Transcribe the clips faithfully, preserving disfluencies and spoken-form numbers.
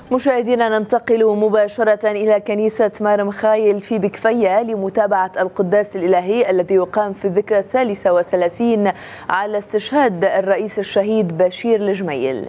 مشاهدينا ننتقل مباشرة إلى كنيسة مار مخايل في بكفية لمتابعة القداس الإلهي الذي يقام في الذكرى الثالثة والثلاثين على استشهاد الرئيس الشهيد بشير الجميل.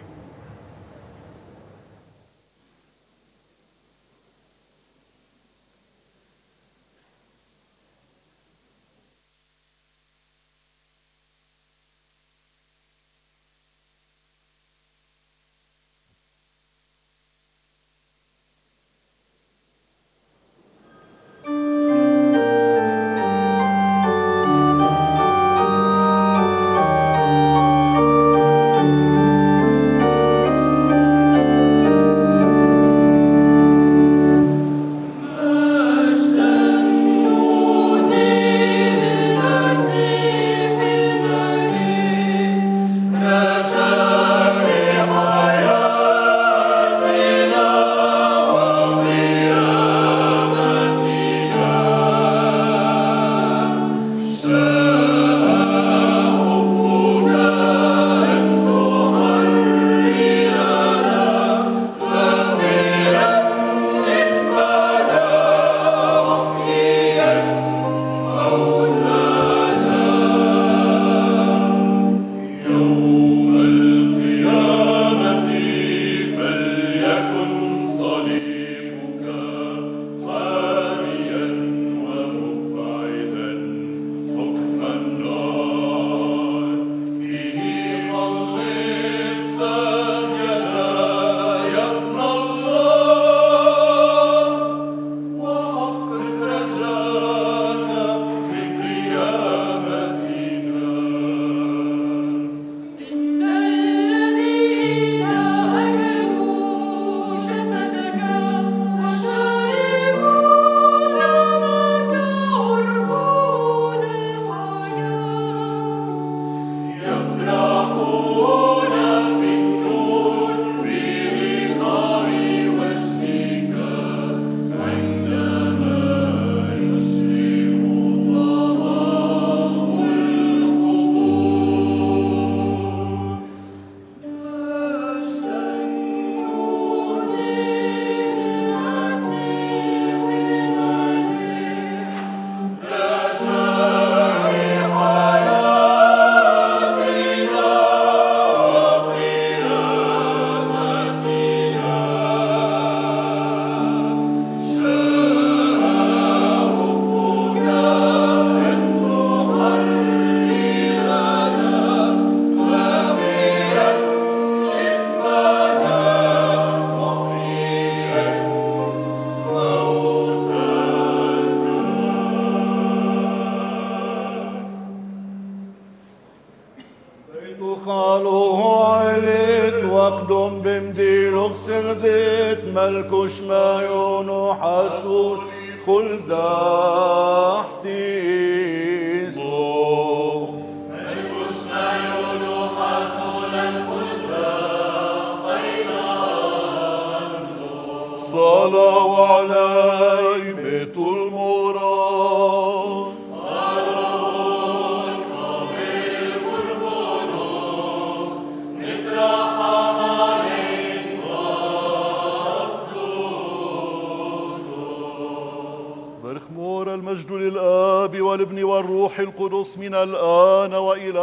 من الآن وإلى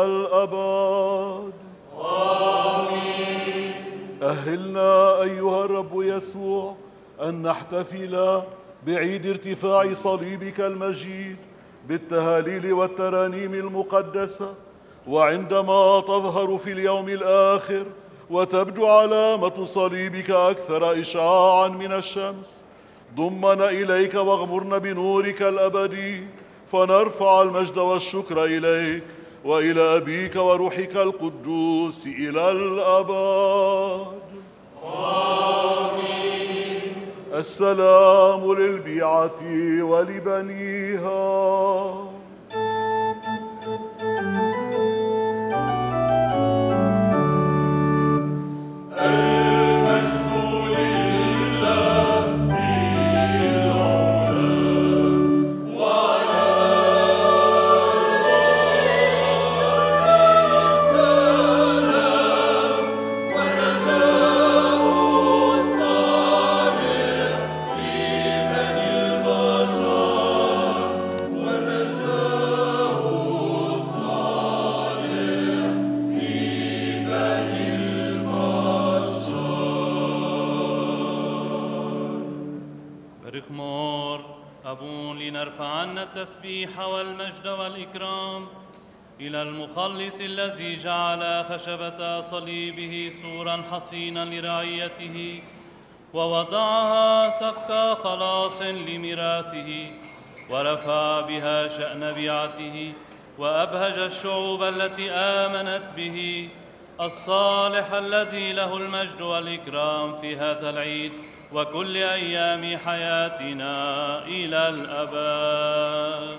الأبد. آمين. أهلنا أيها الرب يسوع أن نحتفل بعيد ارتفاع صليبك المجيد بالتهاليل والترانيم المقدسة، وعندما تظهر في اليوم الآخر وتبدو علامة صليبك أكثر إشعاعا من الشمس، ضمنا إليك واغمرنا بنورك الأبدي، فنرفع المجد والشكر إليك وإلى أبيك وروحك القدوس إلى الأبد. آمين. السلام للبيعة ولبنيها. Oh لنرفعن التسبيح والمجد والإكرام إلى المخلص الذي جعل خشبة صليبه سورا حصينا لرعيته ووضعها سقف خلاص لميراثه ورفع بها شأن بيعته وأبهج الشعوب التي آمنت به الصالح الذي له المجد والإكرام في هذا العيد وكل أيام حياتنا إلى الأبد.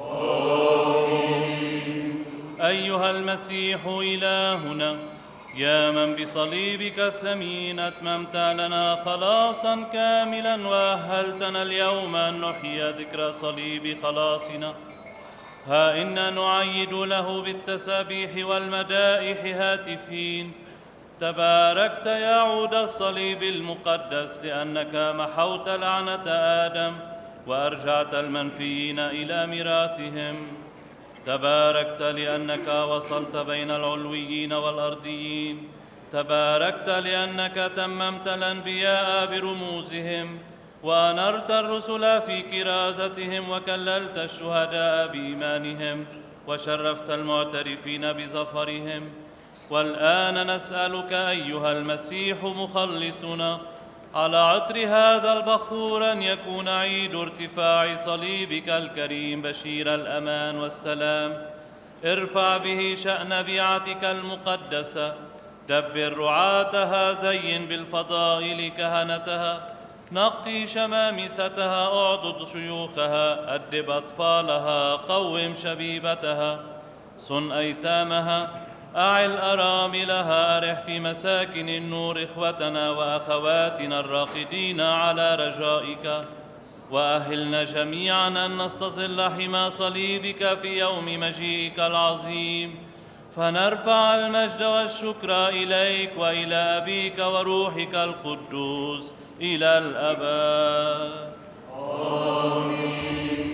آمين. أيها المسيح إلهنا، يا من بصليبك الثمين أتممت لنا خلاصا كاملا وأهلتنا اليوم أن نحيي ذكرى صليب خلاصنا، ها إنا نعيد له بالتسابيح والمدائح هاتفين: تباركت يا عود الصليب المقدس، لأنك محوت لعنة آدم وأرجعت المنفيين إلى ميراثهم. تباركت لأنك وصلت بين العلويين والأرضيين. تباركت لأنك تممت الأنبياء برموزهم وأنرت الرسل في كرازتهم وكللت الشهداء بإيمانهم وشرفت المعترفين بظفرهم. والآن نسألك أيها المسيح مخلصنا على عطر هذا البخور أن يكون عيد ارتفاع صليبك الكريم بشير الأمان والسلام. ارفع به شأن بيعتك المقدسة، دبر رعاتها، زين بالفضائل كهنتها، نقي شمامستها، اعضد شيوخها، أدب أطفالها، قوم شبيبتها، صن أيتامها، أعل أراملها، أرح في مساكن النور إخوتنا وأخواتنا الراقدين على رجائك، وأهلنا جميعا أن نستظل حمى صليبك في يوم مجيئك العظيم، فنرفع المجد والشكر إليك وإلى أبيك وروحك القدوس إلى الأبد. آمين.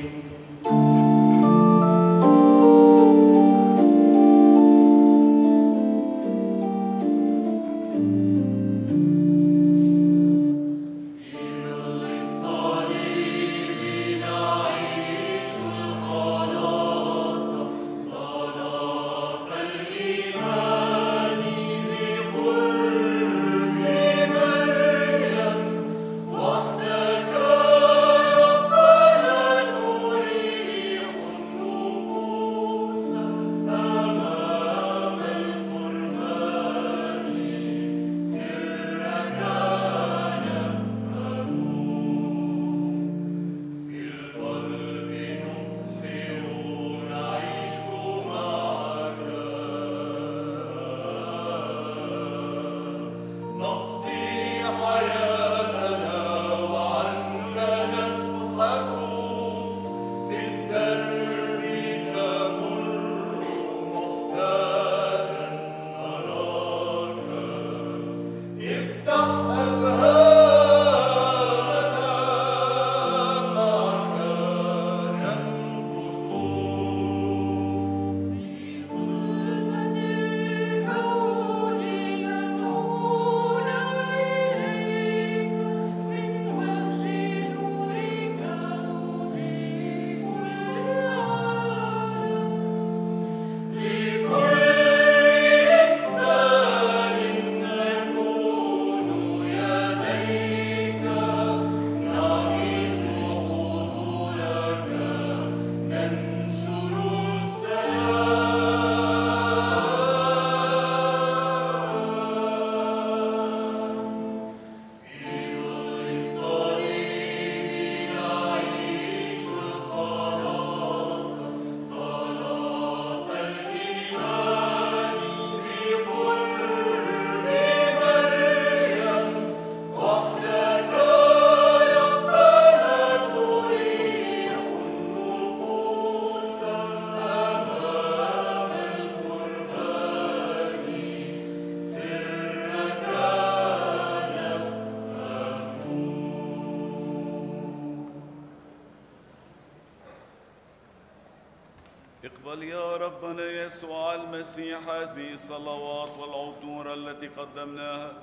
اقبل يا ربنا يسوع المسيح هذه الصلوات والعطور التي قدمناها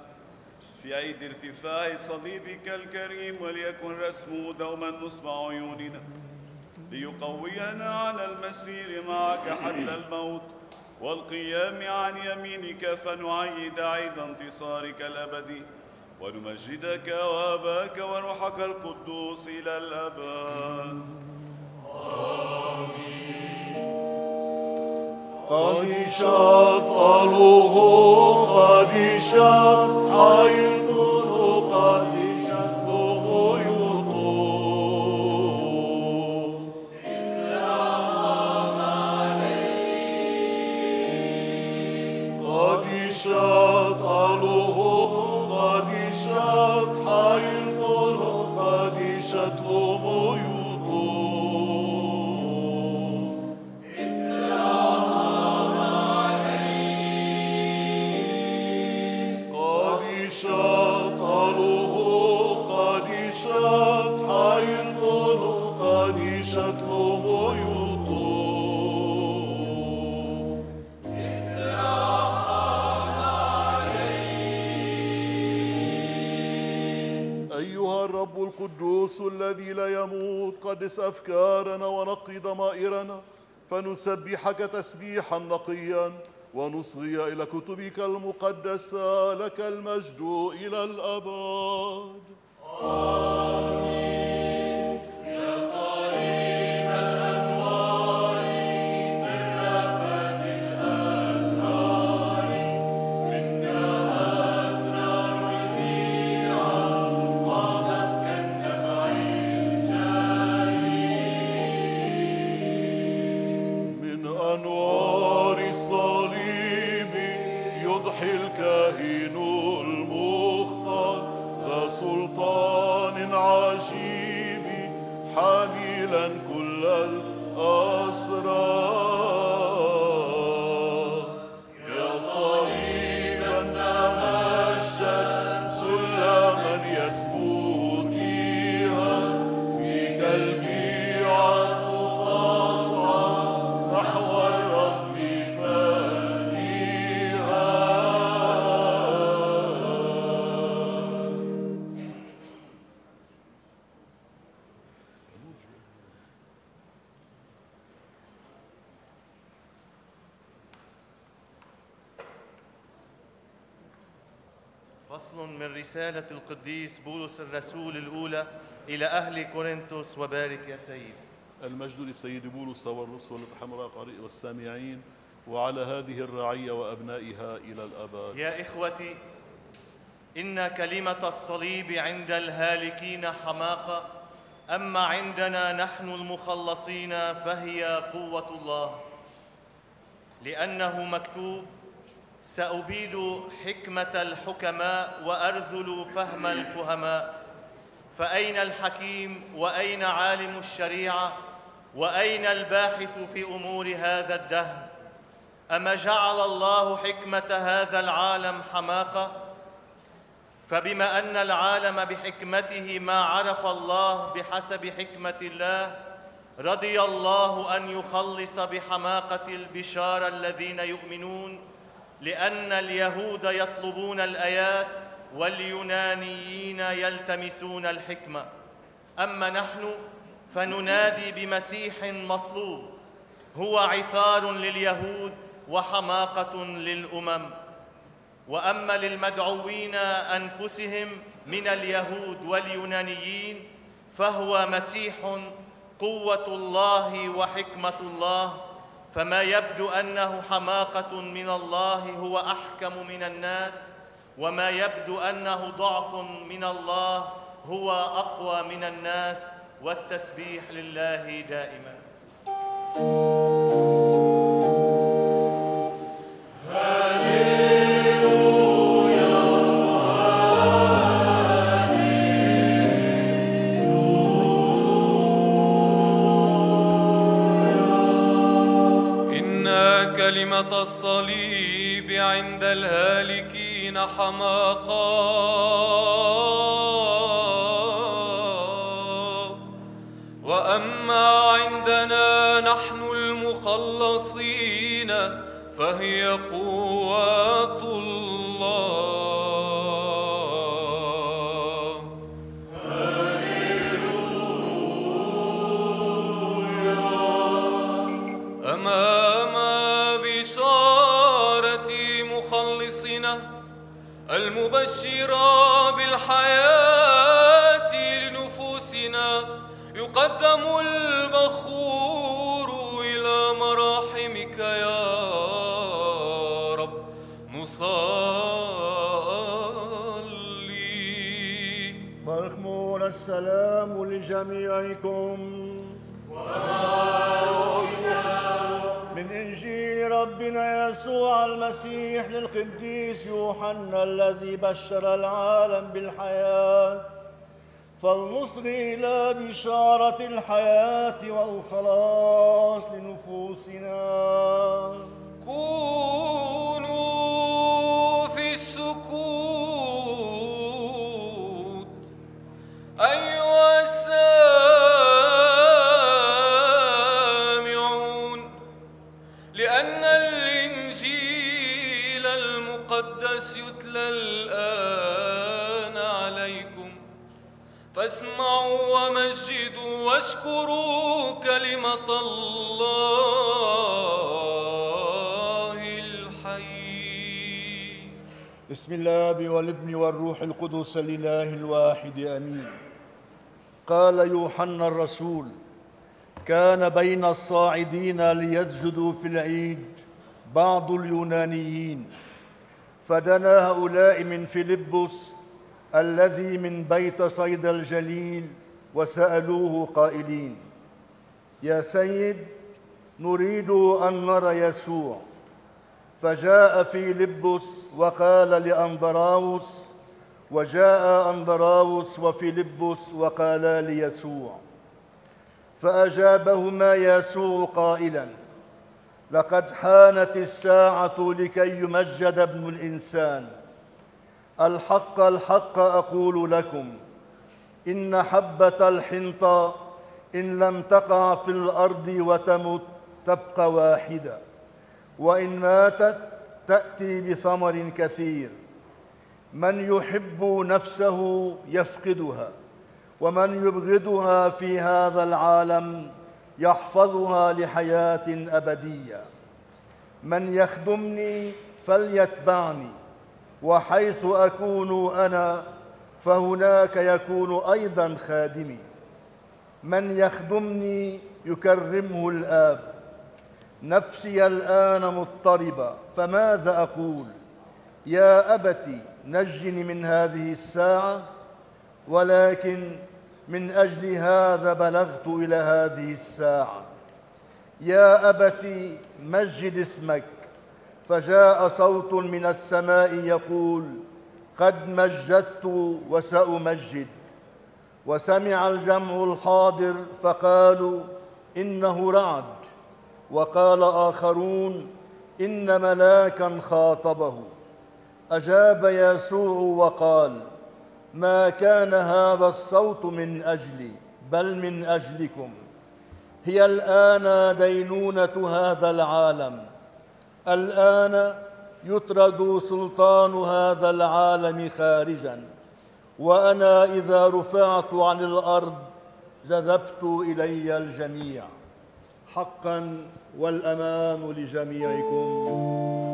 في عيد ارتفاع صليبك الكريم، وليكن رسمه دوما نصب عيوننا ليقوينا على المسير معك حتى الموت والقيام عن يمينك، فنعيد عيد انتصارك الأبدي ونمجدك وأباك وروحك القدوس إلى الأبد. قد شطأله قد شط حيطه قد شطه يطول قد شطأله قد شط حيطه قد شطه القدوس الذي لا يموت قدس أفكارنا ونقي ضمائرنا فنسبحك تسبيحا نقيا ونصغي إلى كتبك المقدسة، لك المجد إلى الأبد. آمين. يا صليب الأنوار سر فتح الأنهار منك أسرار البيعة فاضت كالنبع الجاري من أنوار الصليب يضحي الكاهن المختار ذا سلطان عجيب حاملا كل الأسرار. يا صليبا تمجد سلما يسمو فيها فيك البيعة تصعد نحو الرب فاديها. فصل من رسالة القديس بولس الرسول الأولى إلى أهل كورنثوس. وبارك يا سيد. المجد للسيد بولس والرسل والتحمل القارئ والسامعين وعلى هذه الرعية وأبنائها إلى الأبد. يا إخوتي، إن كلمة الصليب عند الهالكين حماقة، أما عندنا نحن المخلصين فهي قوة الله، لأنه مكتوب: سأبيد حكمة الحكماء وأرذل فهم الفهماء. فأين الحكيم وأين عالم الشريعة وأين الباحث في أمور هذا الدهر؟ أما جعل الله حكمة هذا العالم حماقة؟ فبما أن العالم بحكمته ما عرف الله بحسب حكمة الله، رضي الله أن يخلص بحماقة البشارة الذين يؤمنون، لأن اليهود يطلبون الآيات واليونانيين يلتمسون الحكمة. أما نحن فننادي بمسيح مصلوب، هو عثار لليهود وحماقة للأمم. وأما للمدعوين أنفسهم من اليهود واليونانيين فهو مسيح قوة الله وحكمة الله. فما يبدو أنه حماقة من الله هو أحكم من الناس، وما يبدو أنه ضعف من الله هو أقوى من الناس، والتسبيح لله دائما. كلمة الصليب عند الهالكين حماقة، وأما عندنا نحن المخلصين فهي قوة الله. بشارة مخلصنا المبشرة بالحياة لنفوسنا يقدم البخور إلى مراحمك يا رب. نصلي. مرحمون السلام لجميعكم من إنجيل ربنا يسوع المسيح للقديس يوحنا الذي بشر العالم بالحياة، فلنصغي إلى بشارة الحياة والخلاص لنفوسنا. كونوا في السكوت أيها السامعون، لأن الإنجيل المقدس يتلى الآن عليكم، فاسمعوا ومجدوا واشكروا كلمة الله الحي. بسم الله والابن والروح القدس الإله الواحد آمين. قال يوحنا الرسول: كان بين الصاعدين ليسجدوا في العيد بعض اليونانيين، فدنا هؤلاء من فيلبس الذي من بيت صيدا الجليل وسألوه قائلين: يا سيد، نريد أن نرى يسوع. فجاء فيلبس وقال لأندراوس، وجاء أندراوس وفيلبس وقالا ليسوع. فأجابهما يسوع قائلا: لقد حانت الساعة لكي يمجد ابن الإنسان. الحق الحق أقول لكم، إن حبة الحنطة إن لم تقع في الأرض وتمت تبقى واحدة، وإن ماتت تأتي بثمر كثير. من يحب نفسه يفقدها، ومن يبغضها في هذا العالم يحفظها لحياة أبدية. من يخدمني فليتبعني، وحيث أكون أنا فهناك يكون أيضا خادمي. من يخدمني يكرمه الآب. نفسي الآن مضطربة، فماذا أقول؟ يا أبت نجني من هذه الساعة، ولكن من أجل هذا بلغت إلى هذه الساعة. يا أبت مجد اسمك. فجاء صوت من السماء يقول: قد مجدت وسأمجد. وسمع الجمع الحاضر فقالوا: إنه رعد. وقال آخرون: إن ملاكا خاطبه. أجاب يسوع وقال: ما كان هذا الصوت من أجلي، بل من أجلكم. هي الآن دينونة هذا العالم. الآن يطرد سلطان هذا العالم خارجا، وأنا إذا رفعت عن الأرض جذبت إلي الجميع. حقا والأمان لجميعكم.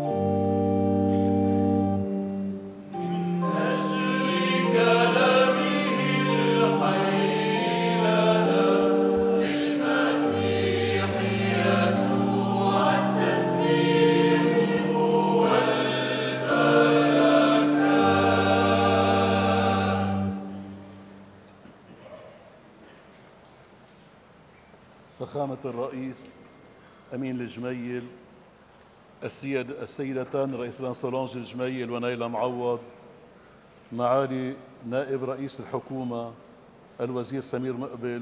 فخامة الرئيس أمين الجميل، السيد السيدتان رئيسان سولانج الجميل ونيلة معوض، معالي نائب رئيس الحكومة الوزير سمير مقبل،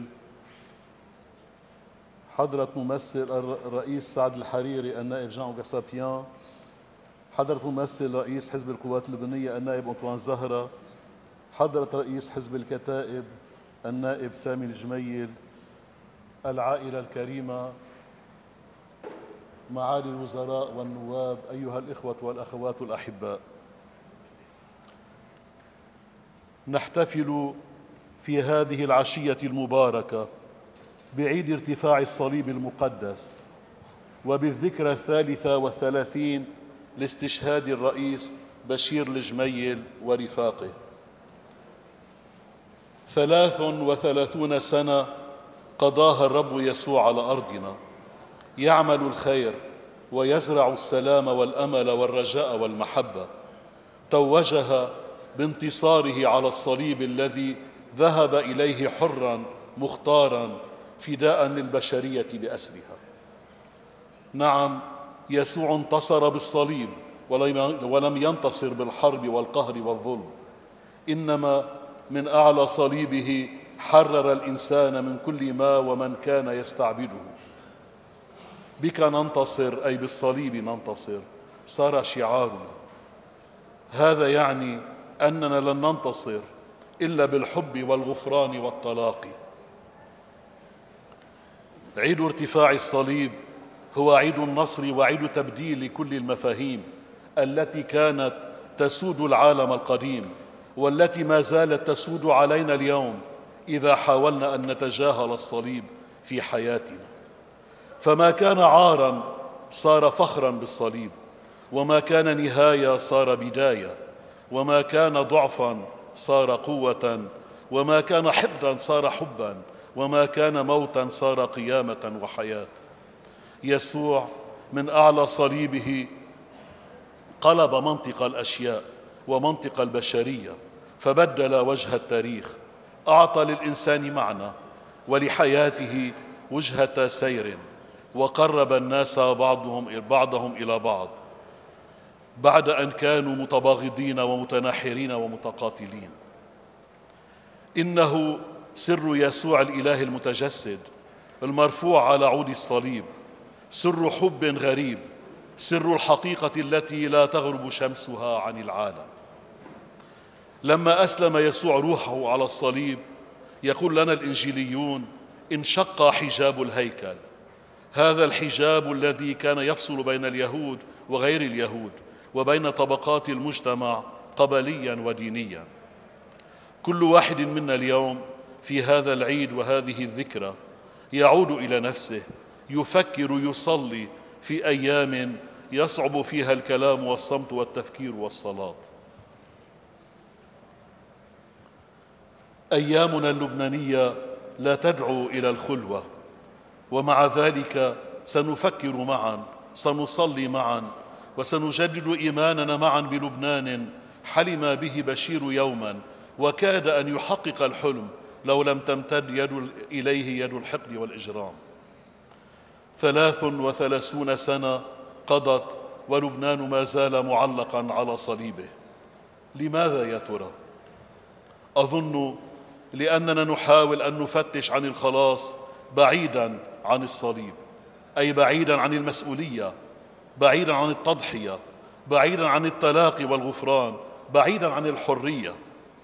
حضرة ممثل الرئيس سعد الحريري النائب جان أوغاسابيان، حضرة ممثل رئيس حزب القوات اللبنانية النائب أنطوان زهرة، حضرة رئيس حزب الكتائب النائب سامي الجميل، العائلة الكريمة، معالي الوزراء والنواب، أيها الإخوة والأخوات الأحباء، نحتفل في هذه العشية المباركة بعيد ارتفاع الصليب المقدس، وبالذكرى الثالثة والثلاثين لاستشهاد الرئيس بشير الجميل ورفاقه. ثلاث وثلاثون سنة قضاها الرب يسوع على أرضنا، يعمل الخير ويزرع السلام والأمل والرجاء والمحبة، توجها بانتصاره على الصليب الذي ذهب إليه حراً مختاراً فداء للبشرية بأسرها. نعم، يسوع انتصر بالصليب ولم ينتصر بالحرب والقهر والظلم، إنما من أعلى صليبه حرر الإنسان من كل ما ومن كان يستعبده. بك ننتصر، أي بالصليب ننتصر، صار شعارنا. هذا يعني أننا لن ننتصر إلا بالحب والغفران والتلاقي. عيد ارتفاع الصليب هو عيد النصر وعيد تبديل كل المفاهيم التي كانت تسود العالم القديم والتي ما زالت تسود علينا اليوم إذا حاولنا أن نتجاهل الصليب في حياتنا. فما كان عاراً صار فخراً بالصليب، وما كان نهاية صار بداية، وما كان ضعفاً صار قوة، وما كان حقداً صار حباً، وما كان موتاً صار قيامة وحياة. يسوع من أعلى صليبه قلب منطق الأشياء ومنطق البشرية، فبدل وجه التاريخ، أعطى للإنسان معنى ولحياته وجهة سير، وقرب الناس بعضهم بعضهم إلى بعض بعد أن كانوا متباغضين ومتناحرين ومتقاتلين. إنه سر يسوع الإله المتجسد المرفوع على عود الصليب، سر حب غريب، سر الحقيقة التي لا تغرب شمسها عن العالم. لما أسلم يسوع روحه على الصليب، يقول لنا الإنجيليون: انشق حجاب الهيكل. هذا الحجاب الذي كان يفصل بين اليهود وغير اليهود وبين طبقات المجتمع قبليا ودينيا. كل واحد منا اليوم في هذا العيد وهذه الذكرى يعود إلى نفسه، يفكر، يصلي في أيام يصعب فيها الكلام والصمت والتفكير والصلاة. أيامنا اللبنانية لا تدعو إلى الخلوة، ومع ذلك سنفكر معا، سنصلي معا، وسنجدد إيماننا معا بلبنان حلم به بشير يوما وكاد أن يحقق الحلم لو لم تمتد يد إليه يد الحقد والإجرام. ثلاث وثلاثون سنة قضت ولبنان ما زال معلقا على صليبه. لماذا يا ترى؟ أظن لأننا نحاول أن نفتش عن الخلاص بعيداً عن الصليب، أي بعيداً عن المسؤولية، بعيداً عن التضحية، بعيداً عن التلاقي والغفران، بعيداً عن الحرية.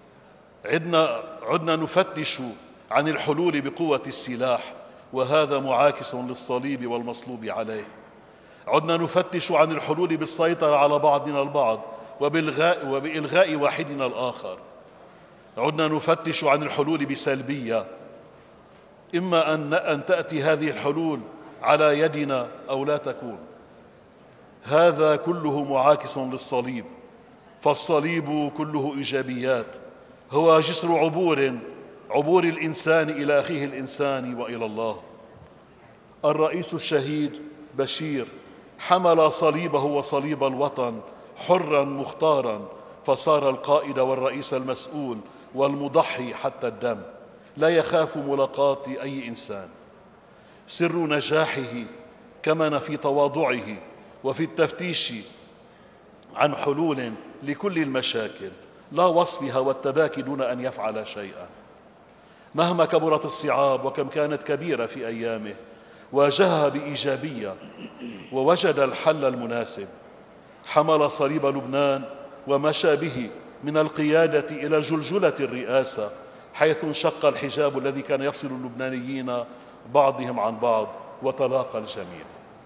عدنا عدنا نفتش عن الحلول بقوة السلاح، وهذا معاكس للصليب والمصلوب عليه. عدنا نفتش عن الحلول بالسيطرة على بعضنا البعض وبإلغاء, وبإلغاء واحدنا الآخر. عدنا نفتش عن الحلول بسلبية، إما أن أن تأتي هذه الحلول على يدنا أو لا تكون. هذا كله معاكس للصليب، فالصليب كله إيجابيات، هو جسر عبور عبور الإنسان إلى أخيه الإنسان وإلى الله. الرئيس الشهيد بشير حمل صليبه وصليب الوطن حراً مختاراً، فصار القائد والرئيس المسؤول والمضحي حتى الدم، لا يخاف ملاقاة أي إنسان. سر نجاحه كمن في تواضعه وفي التفتيش عن حلول لكل المشاكل، لا وصفها والتباكي دون أن يفعل شيئا. مهما كبرت الصعاب وكم كانت كبيرة في أيامه، واجهها بإيجابية ووجد الحل المناسب. حمل صليب لبنان ومشى به من القيادة إلى جلجلة الرئاسة، حيث انشق الحجاب الذي كان يفصل اللبنانيين بعضهم عن بعض وتلاقى الجميع.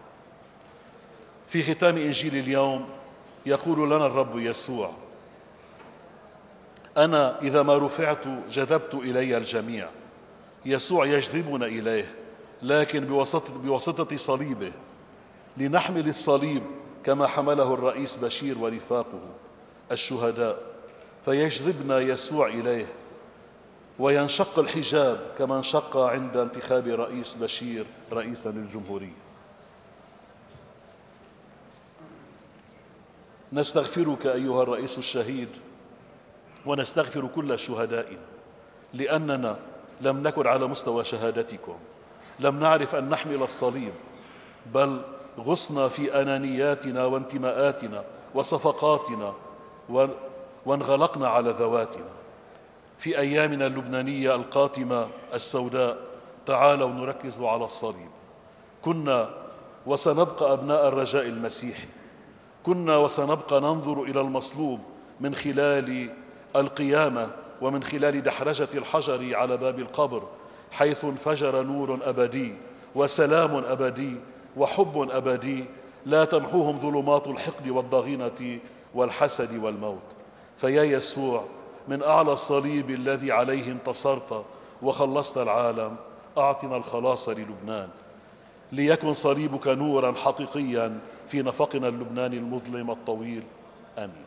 في ختام إنجيل اليوم يقول لنا الرب يسوع: أنا إذا ما رفعت جذبت إلي الجميع. يسوع يجذبنا إليه، لكن بواسطة, بواسطة صليبه. لنحمل الصليب كما حمله الرئيس بشير ورفاقه الشهداء، فيجذبنا يسوع إليه، وينشق الحجاب كما انشق عند انتخاب رئيس بشير رئيسا للجمهورية. نستغفرك أيها الرئيس الشهيد، ونستغفر كل شهدائنا، لأننا لم نكن على مستوى شهادتكم، لم نعرف أن نحمل الصليب، بل غصنا في أنانياتنا وانتماءاتنا وصفقاتنا وانغلقنا على ذواتنا. في أيامنا اللبنانية القاتمة السوداء تعالوا نركز على الصليب. كنا وسنبقى أبناء الرجاء المسيحي، كنا وسنبقى ننظر إلى المصلوب من خلال القيامة ومن خلال دحرجة الحجر على باب القبر، حيث انفجر نور أبدي وسلام أبدي وحب أبدي لا تمحوهم ظلمات الحقد والضغينة والحسد والموت. فيا يسوع، من أعلى الصليب الذي عليه انتصرت وخلصت العالم، أعطنا الخلاص للبنان، ليكن صليبك نورا حقيقيا في نفقنا اللبناني المظلم الطويل. آمين.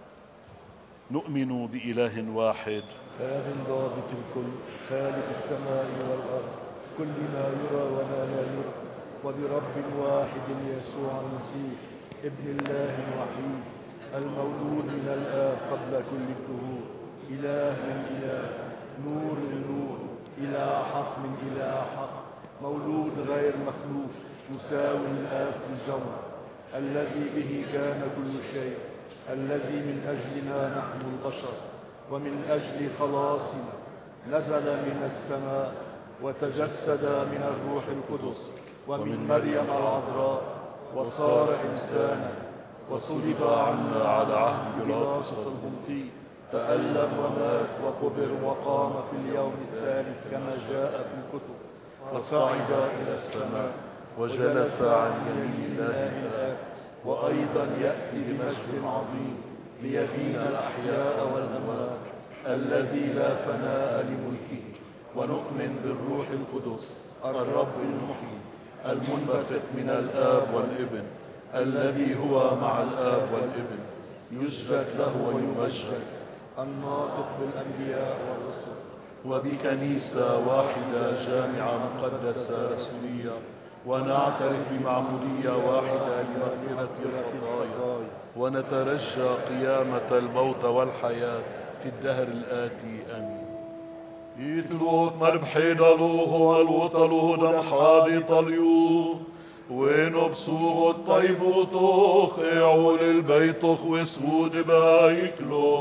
نؤمن بإله واحد آب ضابط الكل، خالق السماء والأرض، كل ما يرى وما لا يرى، وبرب واحد يسوع المسيح ابن الله الوحيد، المولود من الآب قبل كل الدهور، إله من إله، نور من نور، إله حق من إله حق، مولود غير مخلوق، مساوي الآب في الجوهر، الذي به كان كل شيء، الذي من أجلنا نحن البشر ومن أجل خلاصنا نزل من السماء وتجسد من الروح القدس ومن مريم العذراء وصار إنسانا وصلب عنا على عهد بيلاطس البنطي، تألم ومات وقبر وقام في اليوم الثالث كما جاء في الكتب، وصعد إلى السماء وجلس عن يمين الله الآب، وأيضا يأتي بمجد عظيم ليدين الأحياء والأموات، الذي لا فناء لملكه. ونؤمن بالروح القدس الرب المحيي المنبثق من الآب والابن، الذي هو مع الآب والابن، يسجد له ويمجد، الناطق بالأنبياء والرسل، وبكنيسة واحدة جامعة مقدسة رسولية، ونعترف بمعمودية واحدة لمغفرة الخطايا، ونترجى قيامة الموت والحياة في الدهر الآتي. آمين. يتلوك مربحي دلوه والوطلوه دم حادي طليو، وينو بسوغ الطيبوتوخ يعول البيتوخ وسود بايكلو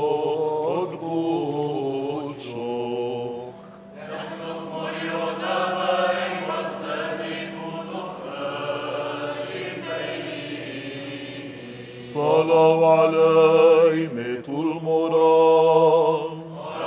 قدوشوخ. صلوا علي ميت المراد،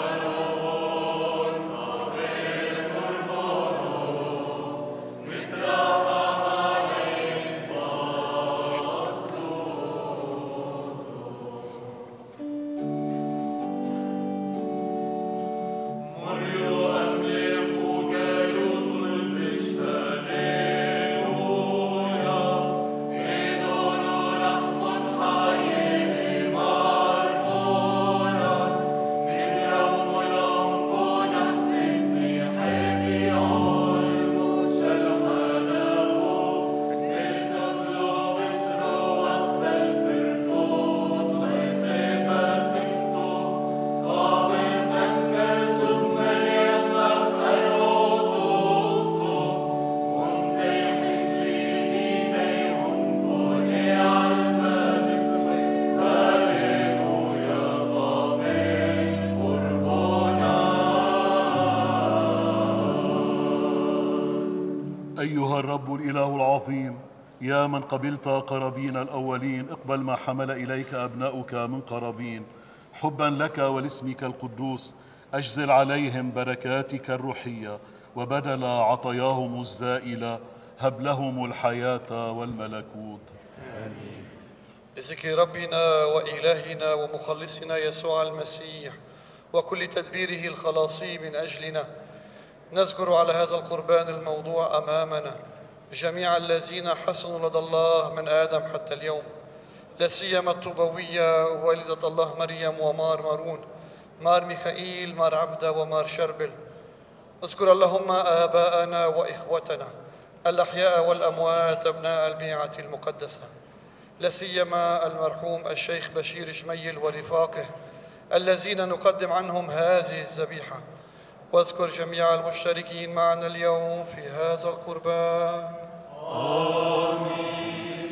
أيها الرب الإله العظيم، يا من قبلت قرابين الأولين، اقبل ما حمل إليك أبناؤك من قرابين. حبا لك ولاسمك القدوس أجزل عليهم بركاتك الروحية، وبدل عطاياهم الزائلة هب لهم الحياة والملكوت. آمين. بذكر ربنا وإلهنا ومخلصنا يسوع المسيح وكل تدبيره الخلاصي من أجلنا، نذكر على هذا القربان الموضوع أمامنا جميع الذين حسنوا لدى الله من آدم حتى اليوم، لا سيما الطوبوية والدة الله مريم ومار مارون، مار ميخائيل، مار عبدة ومار شربل. اذكر اللهم آباءنا وإخوتنا الأحياء والأموات أبناء البيعة المقدسة، لا سيما المرحوم الشيخ بشير جميل ورفاقه الذين نقدم عنهم هذه الذبيحة. واذكر جميع المشتركين معنا اليوم في هذا القربان. آمين.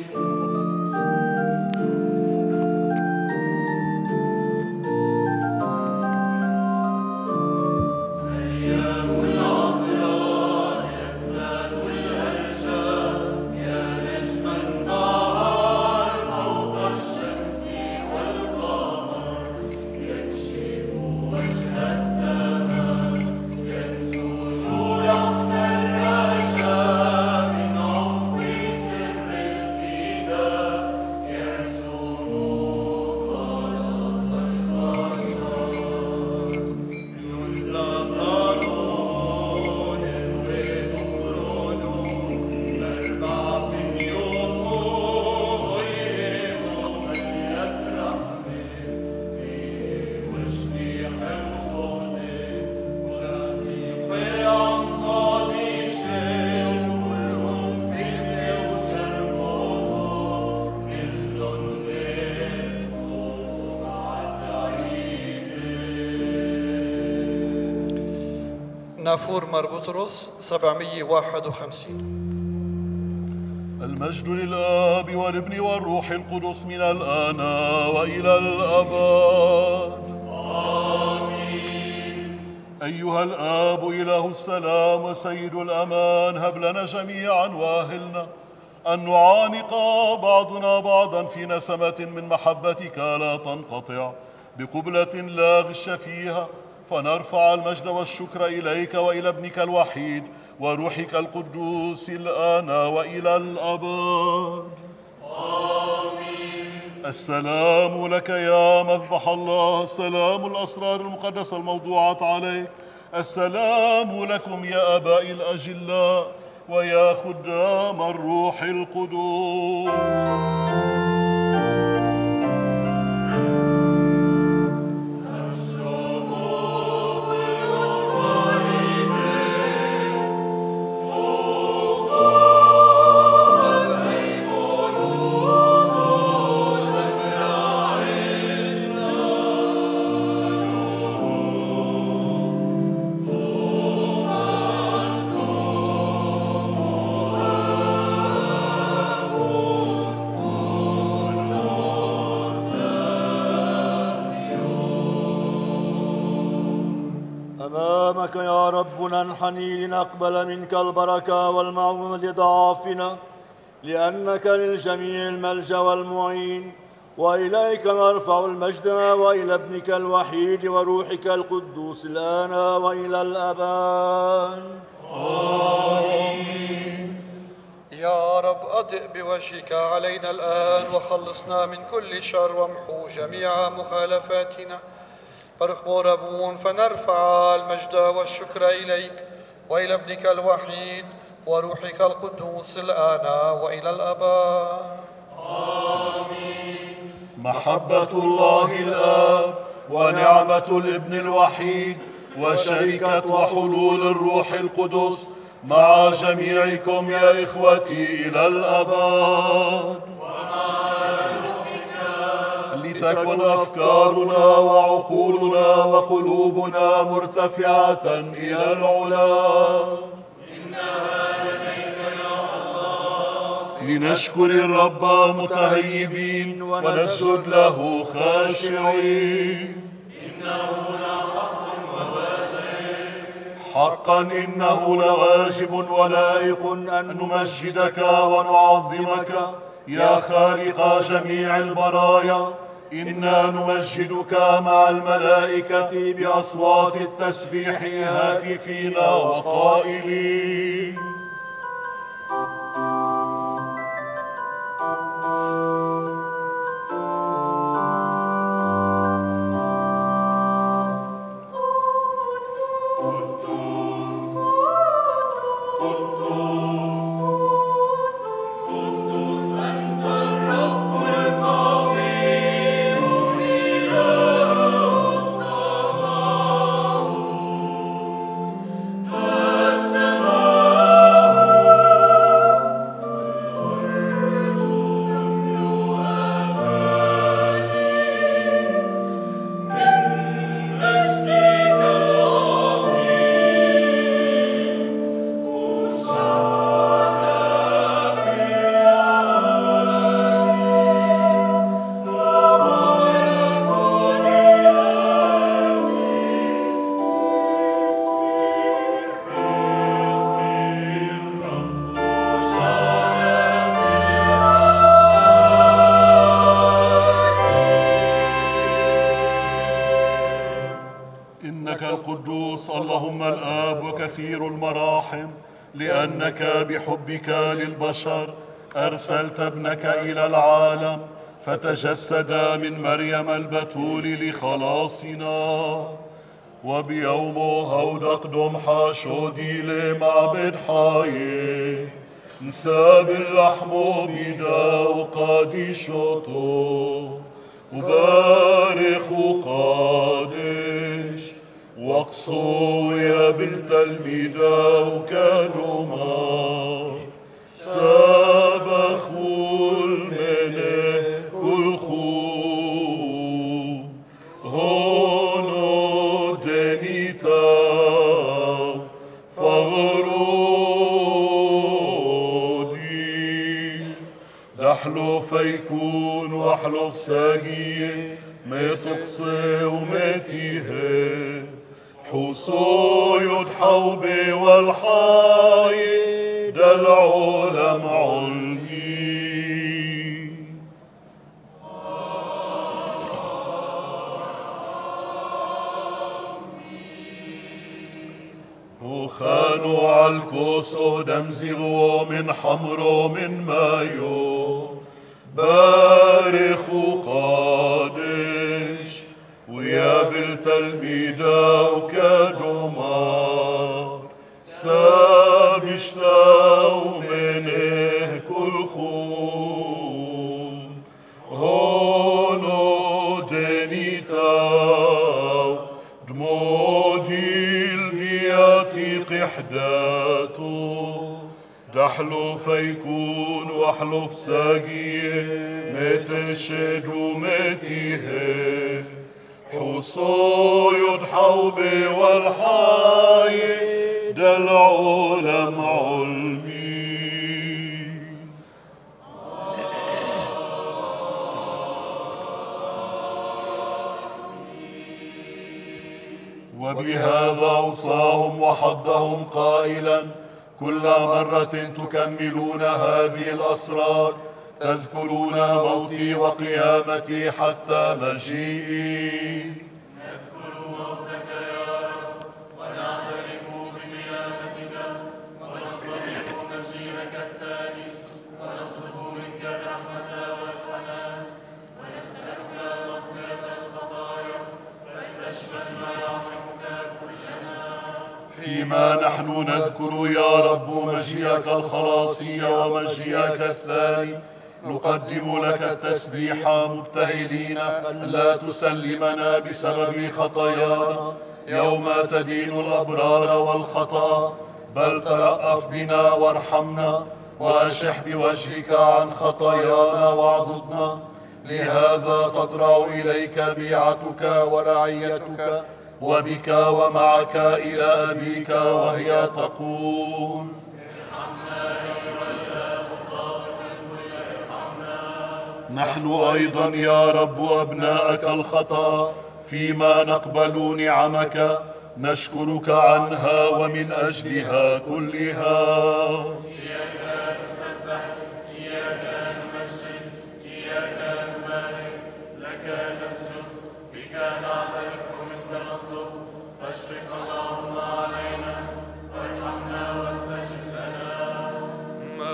نافور مار بطرس سبعمائة وواحد وخمسين. المجد للآب والابن والروح القدس من الآن وإلى الأبد. آمين. أيها الآب إله السلام وسيد الأمان، هب لنا جميعا واهلنا أن نعانق بعضنا بعضا في نسمة من محبتك لا تنقطع بقبلة لا غش فيها، فنرفع المجد والشكر إليك وإلى ابنك الوحيد وروحك القدوس الآن وإلى الأبد. آمين. السلام لك يا مذبح الله، سلام الأسرار المقدسة الموضوعة عليك. السلام لكم يا آبائي الأجلاء ويا خدام الروح القدوس. يا رب ننحني لنقبل منك البركة والمعونة لضعافنا، لأنك للجميع الملجأ والمعين، وإليك نرفع المجد وإلى ابنك الوحيد وروحك القدوس الآن وإلى الأبد. آمين. يا رب أضئ بوجهك علينا الآن وخلصنا من كل شر وامحو جميع مخالفاتنا. بارك ربون، فنرفع المجد والشكر إليك وإلى ابنك الوحيد وروحك القدوس الآن وإلى الأبد. آمين. محبة الله الآب ونعمة الابن الوحيد وشركة وحلول الروح القدس مع جميعكم يا إخوتي إلى الأبد. لتكن أفكارنا وعقولنا وقلوبنا مرتفعة إلى العلا. إنها لديك يا الله. لنشكر الرب متهيبين ونسجد له خاشعين. إنه لحق وواجب. حقا إنه لواجب ولائق أن نمجدك ونعظمك يا خالق جميع البرايا. إنا نمجدك مع الملائكة بأصوات التسبيح هاتفين وقائلين: قدوس قدوس حق القدوس اللهم الآب وكثير المراحم، لأنك بحبك للبشر أرسلت ابنك إلى العالم فتجسد من مريم البتول لخلاصنا. وبيوم هودق دم حاشودي لمعبد حايه نساب اللحم بدا وقادي شوطو وبارخ وقادش واقصو يا بالتلميذة وكدوما سابخ الملك كل خو هونو دنيتا فغرودي دحلو فيكون وحلو ساقية ما تقصي وما تيهي حصو يدحو بي والحاي دلعولم علمي وخانوا عالكوس ودمزغوا من حمرو من مايو بارخ وقادش ويا بالتلميذة وكدمار سابشتاو منه كل خون هونو دنيتاو دمودي الدياتي قحداتو دحلو فيكون وحلو فساقيه متشد ومتيه حصو يضحو بي والحاي دلعولم علمي وبهذا أوصاهم وحضهم قائلا كل مرة تكملون هذه الأسرار تذكرون موتي وقيامتي حتى مجيئي. نذكر موتك يا رب ونعترف بقيامتك وننتظر مجيئك الثاني ونطلب منك الرحمة والحنان ونسألك مغفرة الخطايا فلتشمل مراحمك كلنا. فيما نحن نذكر يا رب مجيئك الخلاصي ومجيئك الثاني نقدم لك التسبيح مبتهلين لا تسلمنا بسبب خطايانا يوم تدين الأبرار والخطأ، بل ترأف بنا وارحمنا وأشح بوجهك عن خطايانا واعضدنا. لهذا تضرع إليك بيعتك ورعيتك وبك ومعك إلى أبيك وهي تقول نحن أيضا يا رب أبناءك الخطأ فيما نقبل نعمك نشكرك عنها ومن أجلها كلها. إياك نسبح إياك نمجد إياك نبارك لك نسجد بك نعترف منك نطلب فاشفق اللهم علينا وارحمنا واستجب لنا. ما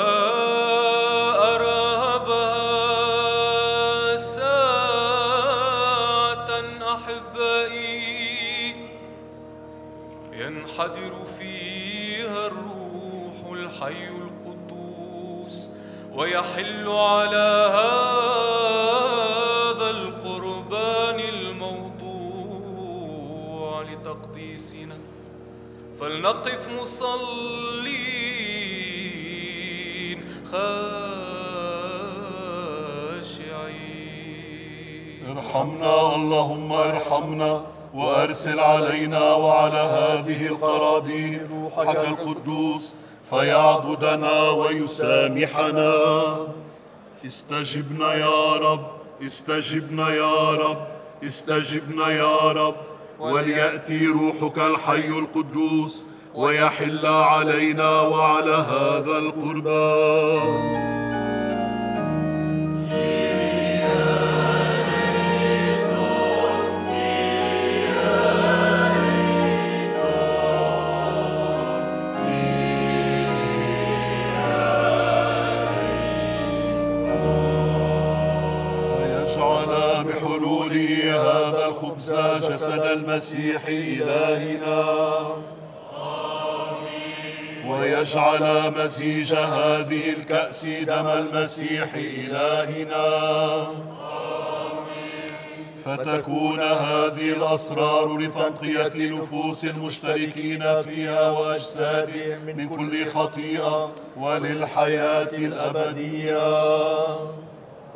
ينحدر فيها الروح الحي القدوس ويحل على هذا القربان الموضوع لتقديسنا، فلنقف مصلين خاشعين. ارحمنا اللهم ارحمنا وأرسل علينا وعلى هذه القرابين روحك القدوس فيعضدنا ويسامحنا. استجبنا يا رب استجبنا يا رب استجبنا يا رب، وليأتي روحك الحي القدوس ويحل علينا وعلى هذا القربان. Yeah. بحلوله هذا الخبز جسد المسيح إلهنا، ويجعل مزيج هذه الكأس دم المسيح إلهنا، فتكون هذه الأسرار لتنقية نفوس المشتركين فيها وأجسادهم من كل خطيئة وللحياة الأبدية.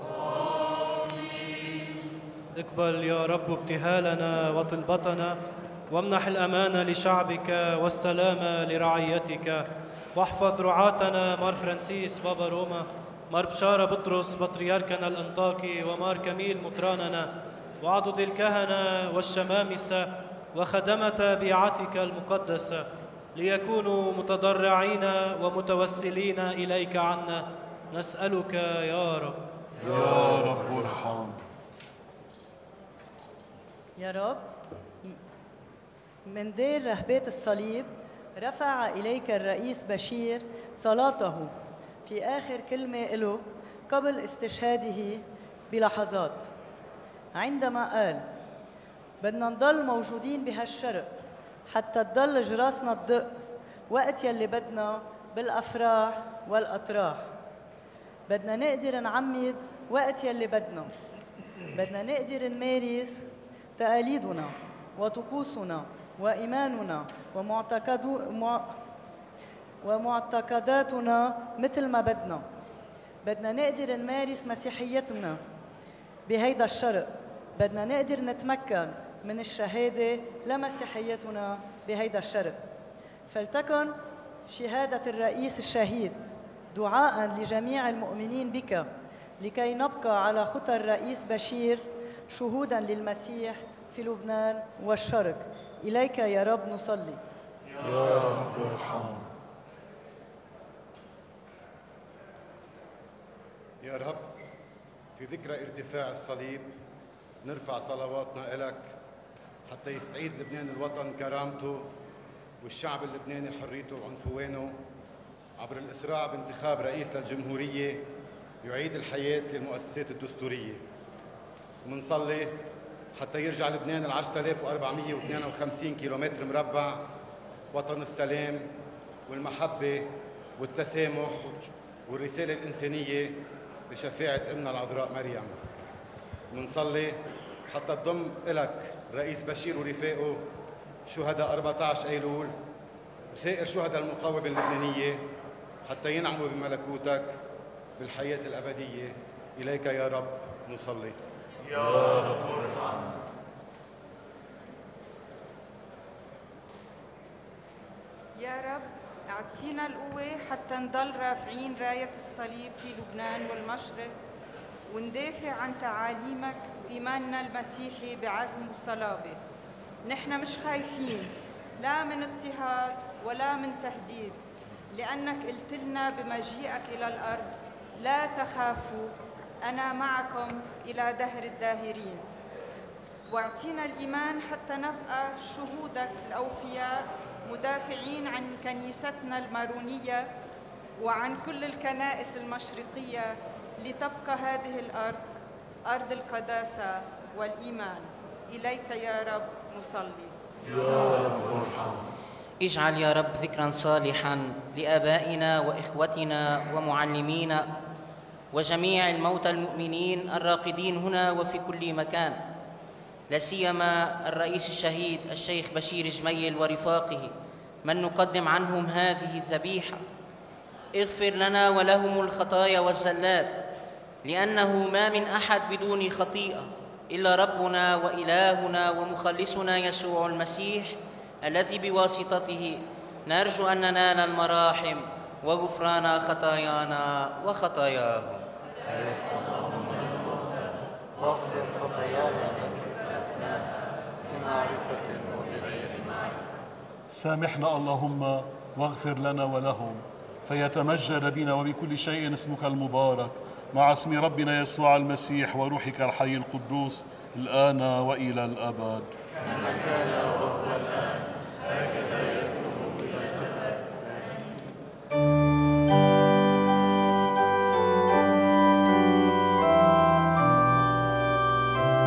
اقبل يا رب ابتهالنا وطلبتنا، وامنح الأمان لشعبك والسلام لرعيتك، واحفظ رعاتنا مار فرانسيس بابا روما، مار بشارة بطرس بطريركنا الأنطاكي، ومار كميل مطراننا، وعضد الكهنة والشمامسة وخدمة بيعتك المقدسة، ليكونوا متضرعين ومتوسلين إليك عنا، نسألك يا رب. يا رب ارحم. يا رب، من دير رهبات الصليب رفع إليك الرئيس بشير صلاته في آخر كلمة له قبل استشهاده بلحظات، عندما قال: بدنا نضل موجودين بهالشرق حتى تضل جراسنا تدق وقت يلي بدنا بالأفراح والأطراح، بدنا نقدر نعمد وقت يلي بدنا، بدنا نقدر نمارس تقاليدنا وطقوسنا وإيماننا ومعتقداتنا مثل ما بدنا، بدنا نقدر نمارس مسيحيتنا بهيدا الشرق، بدنا نقدر نتمكن من الشهادة لمسيحيتنا بهيدا الشرق. فلتكن شهادة الرئيس الشهيد دعاء لجميع المؤمنين بك، لكي نبقى على خطى الرئيس بشير شهوداً للمسيح في لبنان والشرق. إليك يا رب نصلي. يا رب ارحم. يا رب، في ذكرى ارتفاع الصليب نرفع صلواتنا إلك حتى يستعيد لبنان الوطن كرامته والشعب اللبناني حريته وعنفوانه عبر الإسراع بانتخاب رئيس للجمهورية يعيد الحياة للمؤسسات الدستورية. ومنصلي حتى يرجع لبنان ال عشرة آلاف وأربعمئة واثنين وخمسين كيلومتر مربع وطن السلام والمحبة والتسامح والرسالة الإنسانية بشفاعة أمنا العذراء مريم. منصلي حتى تضم إلك رئيس بشير ورفاقه شهداء أربعة عشر أيلول وسائر شهداء المقاومة اللبنانية حتى ينعموا بملكوتك بالحياة الأبدية. إليك يا رب نصلي. يا رب ارحم. يا رب، اعطينا القوة حتى نضل رافعين راية الصليب في لبنان والمشرق، وندافع عن تعاليمك وإيماننا المسيحي بعزم وصلابة. نحن مش خايفين لا من اضطهاد ولا من تهديد، لأنك قلت لنا بمجيئك إلى الأرض: لا تخافوا، أنا معكم إلى دهر الداهرين. واعطينا الإيمان حتى نبقى شهودك الأوفياء، مدافعين عن كنيستنا المارونية وعن كل الكنائس المشرقية، لتبقى هذه الأرض أرض القداسة والإيمان. إليك يا رب نصلي. يا رب ارحم. اجعل يا رب ذكرا صالحا لآبائنا وإخوتنا ومعلمينا وجميع الموتى المؤمنين الراقدين هنا وفي كل مكان، لا سيما الرئيس الشهيد الشيخ بشير جميل ورفاقه من نقدم عنهم هذه الذبيحة. اغفر لنا ولهم الخطايا والزلات، لأنه ما من أحد بدون خطيئة إلا ربنا وإلهنا ومخلصنا يسوع المسيح، الذي بواسطته نرجو أن ننال المراحم وغفران خطايانا وخطاياهم. اللهم الموتى واغفر خطايانا التي اختلفناها بمعرفة وبغير معرفة. سامحنا اللهم واغفر لنا ولهم، فيتمجد بنا وبكل شيء اسمك المبارك، مع اسم ربنا يسوع المسيح وروحك الحي القدوس، الآن وإلى الأبد. كما كان وهو الآن هكذا يكون إلى الأبد. آمين.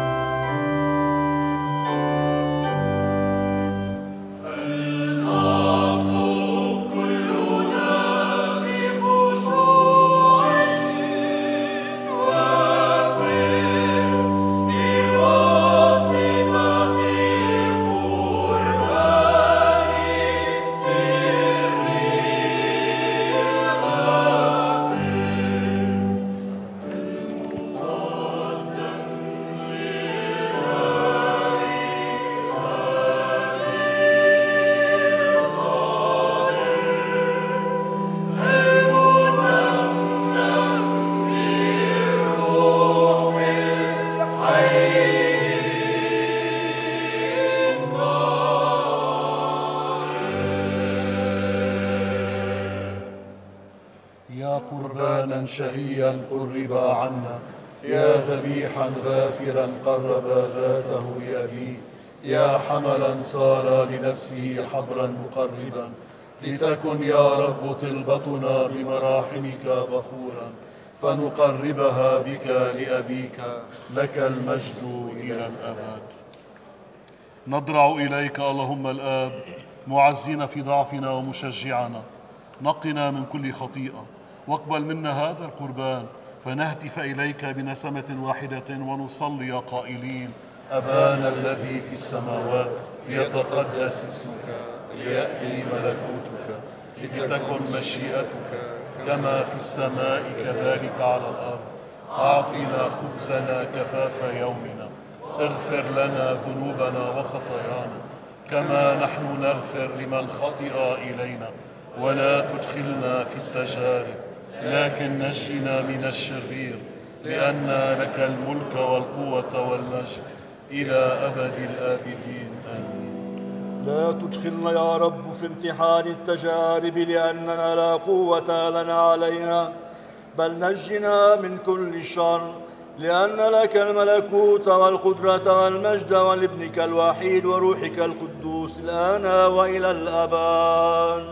أكلا شهيا قرب عنا، يا ذبيحا غافرا قرب ذاته لأبيه، يا حملا صار لنفسه حبرا مقربا، لتكن يا رب طلبتنا بمراحمك بخورا، فنقربها بك لأبيك، لك المجد إلى الأبد. نضرع إليك اللهم الآب معزين في ضعفنا ومشجعنا، نقنا من كل خطيئة، واقبل منا هذا القربان، فنهتف إليك بنسمة واحدة ونصلي قائلين: أبانا الذي في السماوات، ليتقدس اسمك، ليأتي ملكوتك، لتكن مشيئتك كما في السماء كذلك على الأرض. أعطنا خبزنا كفاف يومنا، اغفر لنا ذنوبنا وخطايانا كما نحن نغفر لمن خطئ إلينا، ولا تدخلنا في التجارب لكن نجنا من الشرير، لأن لك الملك والقوة والمجد إلى أبد الآبدين آمين. لا تدخلنا يا رب في امتحان التجارب، لأننا لا قوة لنا عليها، بل نجنا من كل شر، لأن لك الملكوت والقدرة والمجد ولابنك الوحيد وروحك القدوس الآن وإلى الأبد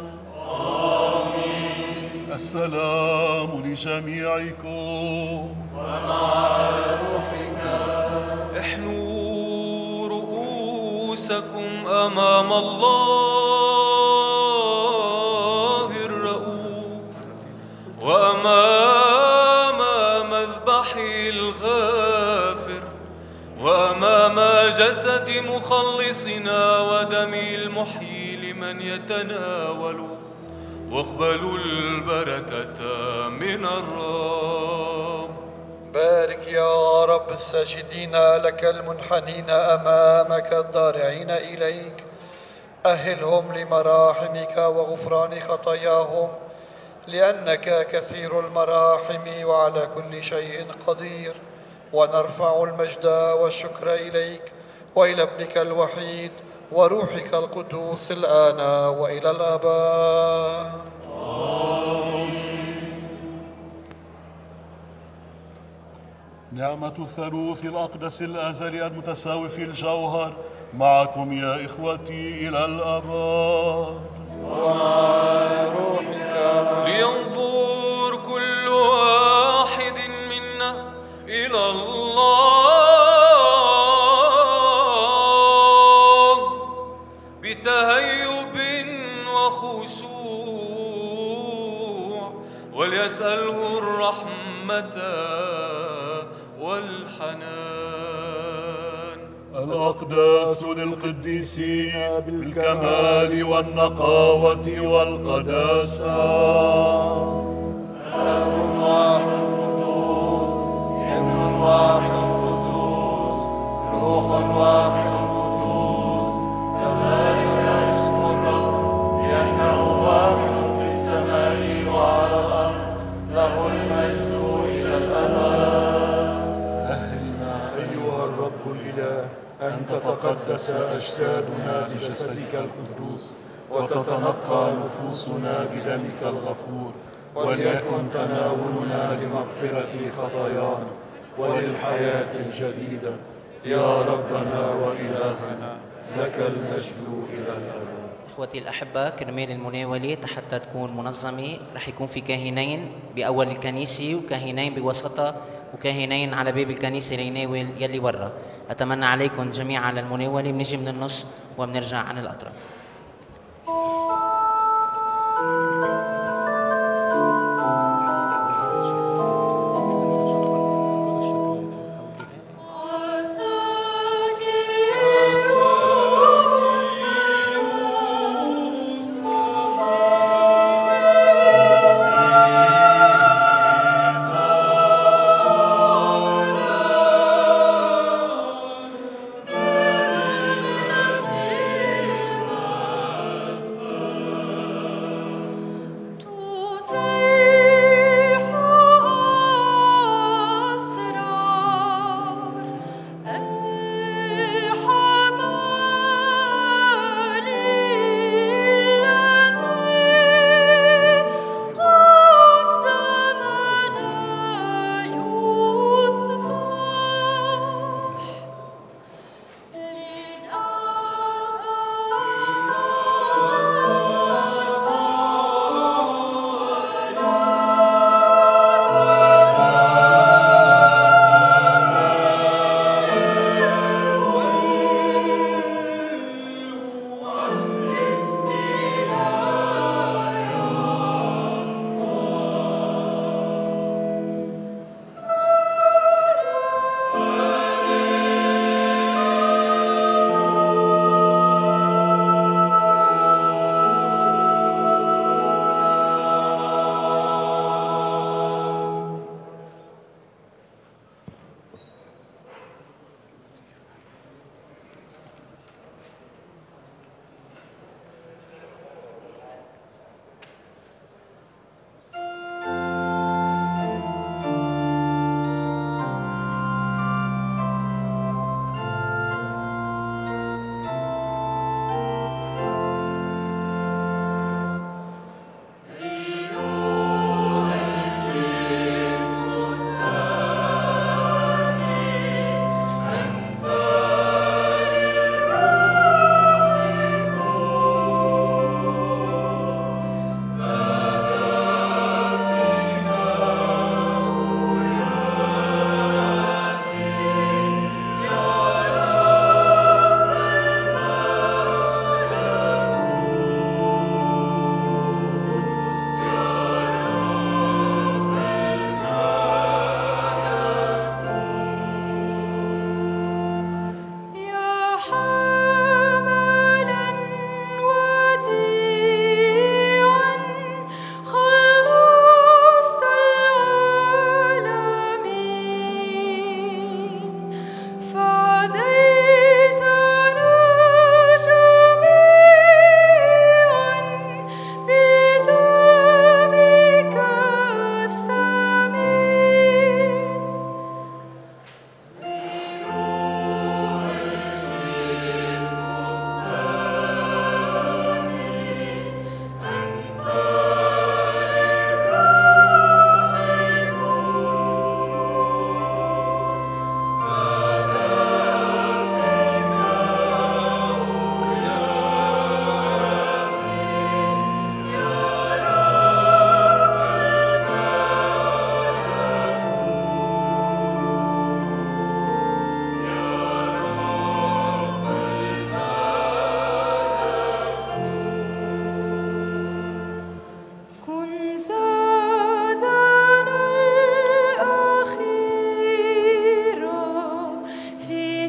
آمين. السلام لجميعكم ومع روحك. احنوا رؤوسكم أمام الله الرؤوف وأمام مذبحه الغافر وأمام جسد مخلصنا ودمه المحيي لمن يتناول، واقبلوا البركة من الرب. بارك يا رب الساجدين لك المنحنين أمامك الضارعين إليك، أهلهم لمراحمك وغفران خطاياهم، لأنك كثير المراحم وعلى كل شيء قدير. ونرفع المجد والشكر إليك وإلى ابنك الوحيد وروحك القدوس الآن وإلى الآباد. نعمة الثالوث الأقدس الأزلي المتساوي في الجوهر معكم يا إخوتي إلى الأبد ومع روحك. لينظر كل واحد منا إلى الله بتهيب وخشوع، وليسأله الرحمة والحنان. الأقداس للقديسين بالكمال والنقاوة والقداسة. آب واحد قدوس، ابن واحد قدوس، روح واحد قدوس، تبارك اسم الرب، لأنه واحد في السماء وعلى الأرض، له المجد إلى الأبد. أيها الرب الإله، أن تتقدس أجسادنا بجسدك القدوس، وتتنقى نفوسنا بدمك الغفور، وليكن تناولنا لمغفرة خطايانا وللحياة الجديدة، يا ربنا وإلهنا، لك المجد إلى الأبد. اخوتي الاحباء، كرمال المناوله حتى تكون منظمه رح يكون في كاهنين باول الكنيسه وكاهنين بوسطها وكاهنين على باب الكنيسه ليناول يلي برا. اتمنى عليكم جميعا على المناوله، بنجي من النص وبنرجع عن الاطراف. Amen.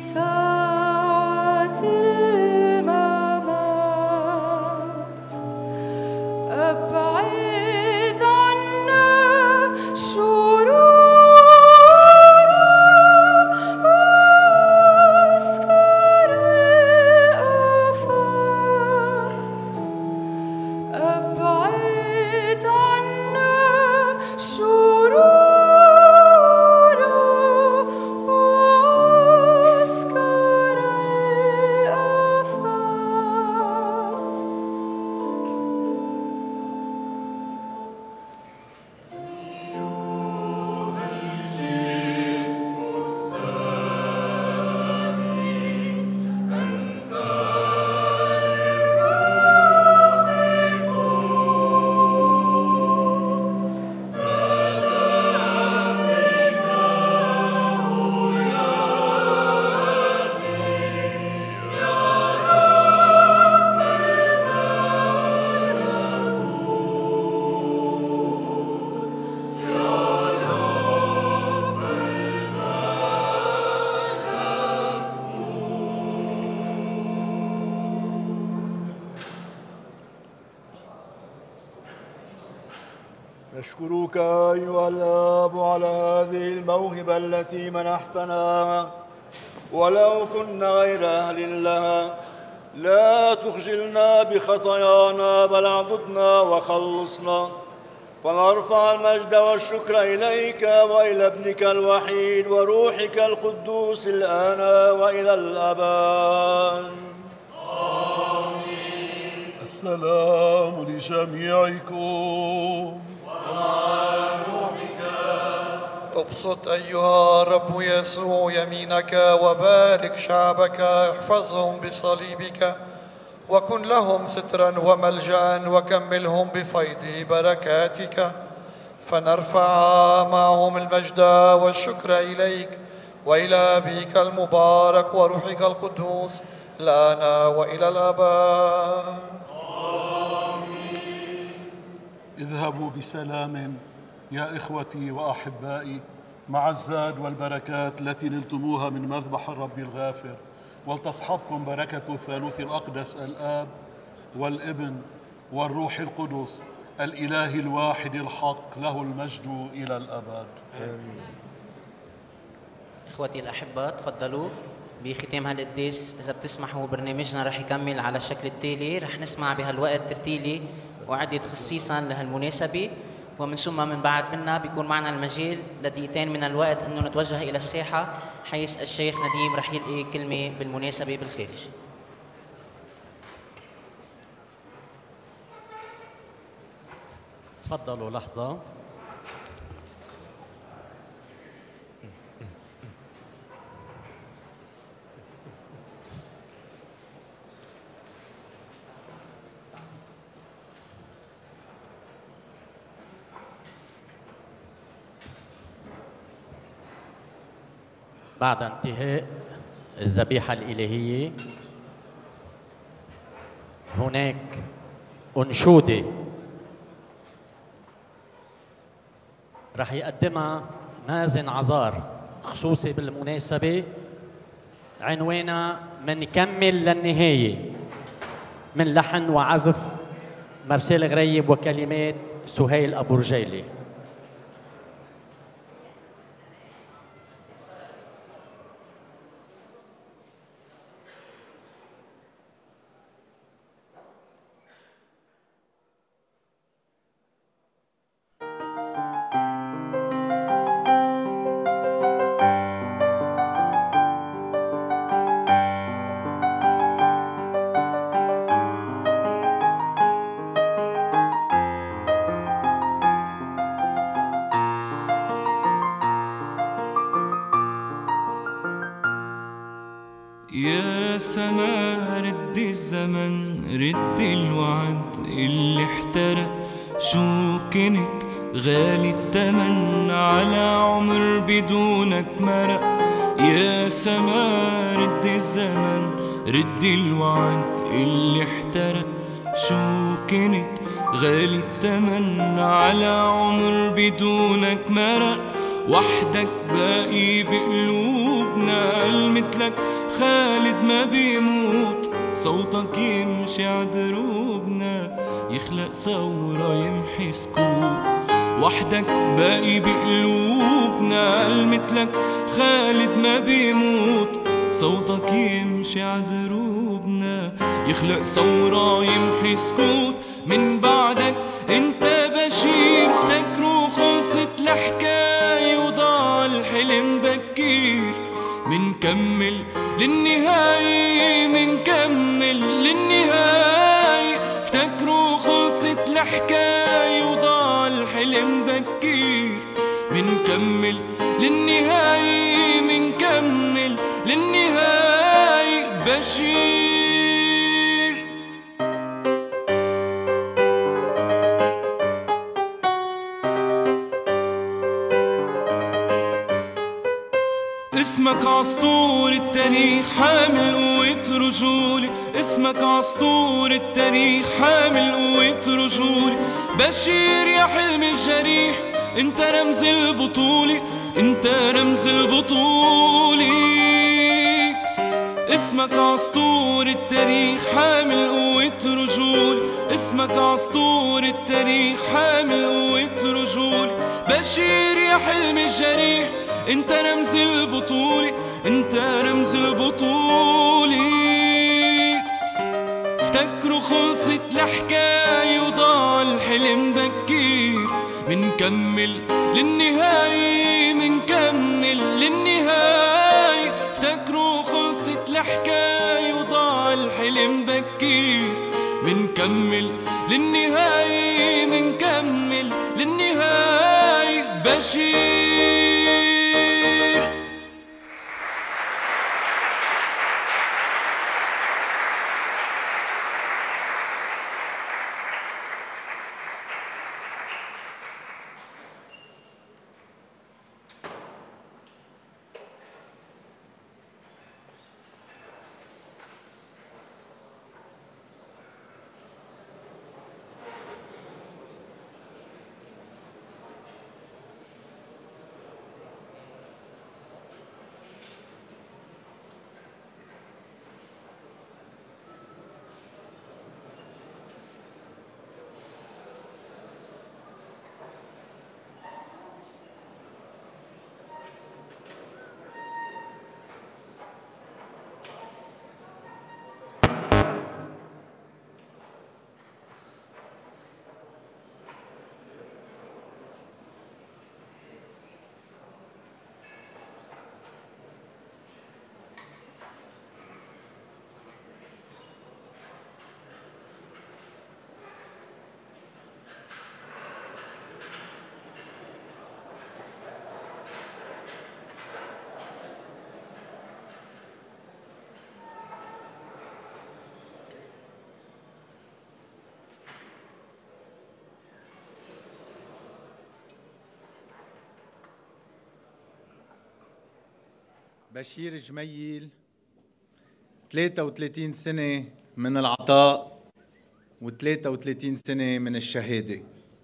ساعة الممات أبعد عنا شرورا وأسكر الآفات أبعد عنا شرورا نشكرك أيها الآب على هذه الموهبة التي منحتنا، ولو كنا غير أهل لها لا تخجلنا بخطايانا بل اعضدنا وخلصنا. فنرفع المجد والشكر إليك وإلى ابنك الوحيد وروحك القدوس الآن وإلى الأبد. آمين. السلام لجميعكم. ابسط أيها الرب يسوع يمينك وبارك شعبك، احفظهم بصليبك وكن لهم سترا وملجأ وكملهم بفيض بركاتك. فنرفع معهم المجد والشكر إليك وإلى أبيك المبارك وروحك القدوس الآن وإلى الأبد. اذهبوا بسلام يا إخوتي وأحبائي مع الزاد والبركات التي نلتموها من مذبح الرب الغافر، ولتصحبكم بركة الثالوث الأقدس الآب والابن والروح القدس الإله الواحد الحق، له المجد إلى الأبد. آمين. إخوتي الأحباء تفضلوا بختام هالقداس. إذا بتسمحوا برنامجنا رح يكمل على الشكل التالي، رح نسمع بهالوقت ترتيلي وعدد خصيصا لهالمناسبة، ومن ثم من بعد منا بيكون معنا المجال لدقيقتين من الوقت انه نتوجه الى الساحه، حيث الشيخ نديم رح يلقي كلمه بالمناسبه بالخارج. تفضلوا لحظه. بعد انتهاء الذبيحة الإلهية هناك أنشودة رح يقدمها مازن عزار خصوصي بالمناسبة، عنوانها منكمل للنهاية، من لحن وعزف مرسال غريب وكلمات سهيل أبو رجيلي. يا سما ردي الزمن ردي الوعد اللي احترق، شو كنت غالي التمن على عمر بدونك مرق. يا سما ردي الزمن ردي الوعد اللي احترق، شو كنت غالي التمن على عمر بدونك مرق. وحدك باقي بقلوبنا، مثلك خالد ما بيموت، صوتك يمشي عدروبنا، يخلق ثورة يمحي سكوت. وحدك باقي بقلوبنا، مثلك خالد ما بيموت، صوتك يمشي عدروبنا، يخلق ثورة يمحي سكوت. من بعدك انت بشير، افتكروا خلصت الحكاية وضاع الحلم بكير. منكمل للنهاية، منكمل للنهاية، افتكروا خلصت الحكاية وضاع الحلم بكير. منكمل للنهاية، منكمل للنهاية. بشير اسمك عصطور التاريخ حامل قوة رجولي، اسمك عصطور التاريخ حامل قوة رجولي. بشير يا حلم الجريح، انت رمز البطولة، انت رمز البطولة. اسمك عصطور التاريخ حامل قوة رجولي، اسمك عصطور التاريخ حامل قوة رجولي. بشير يا حلم الجريح، انت رمز البطولة، انت رمز البطولة. افتكروا خلصت الحكاية وضاع الحلم بكير. منكمل للنهاية، منكمل للنهاية، افتكروا خلصت الحكاية وضاع الحلم بكير. منكمل للنهاية، منكمل للنهاية. بشير بشير جميل ثلاثة وثلاثين سنة من العطاء وثلاثة وثلاثين سنة من الشهادة.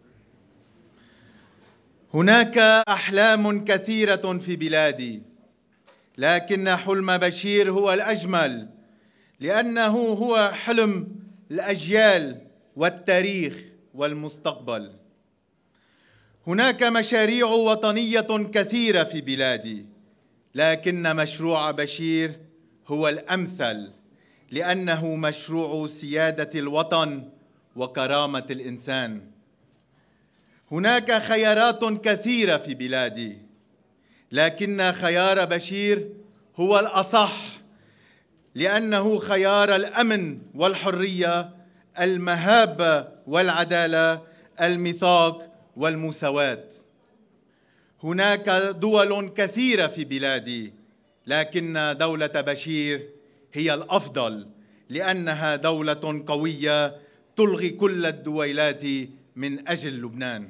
هناك أحلام كثيرة في بلادي، لكن حلم بشير هو الأجمل، لأنه هو حلم الأجيال والتاريخ والمستقبل. هناك مشاريع وطنية كثيرة في بلادي، لكن مشروع بشير هو الأمثل، لأنه مشروع سيادة الوطن وكرامة الإنسان. هناك خيارات كثيرة في بلادي، لكن خيار بشير هو الأصح، لأنه خيار الأمن والحرية، المهابة والعدالة، الميثاق والمساواة. هناك دول كثيرة في بلادي، لكن دولة بشير هي الأفضل، لأنها دولة قوية تلغي كل الدويلات من أجل لبنان.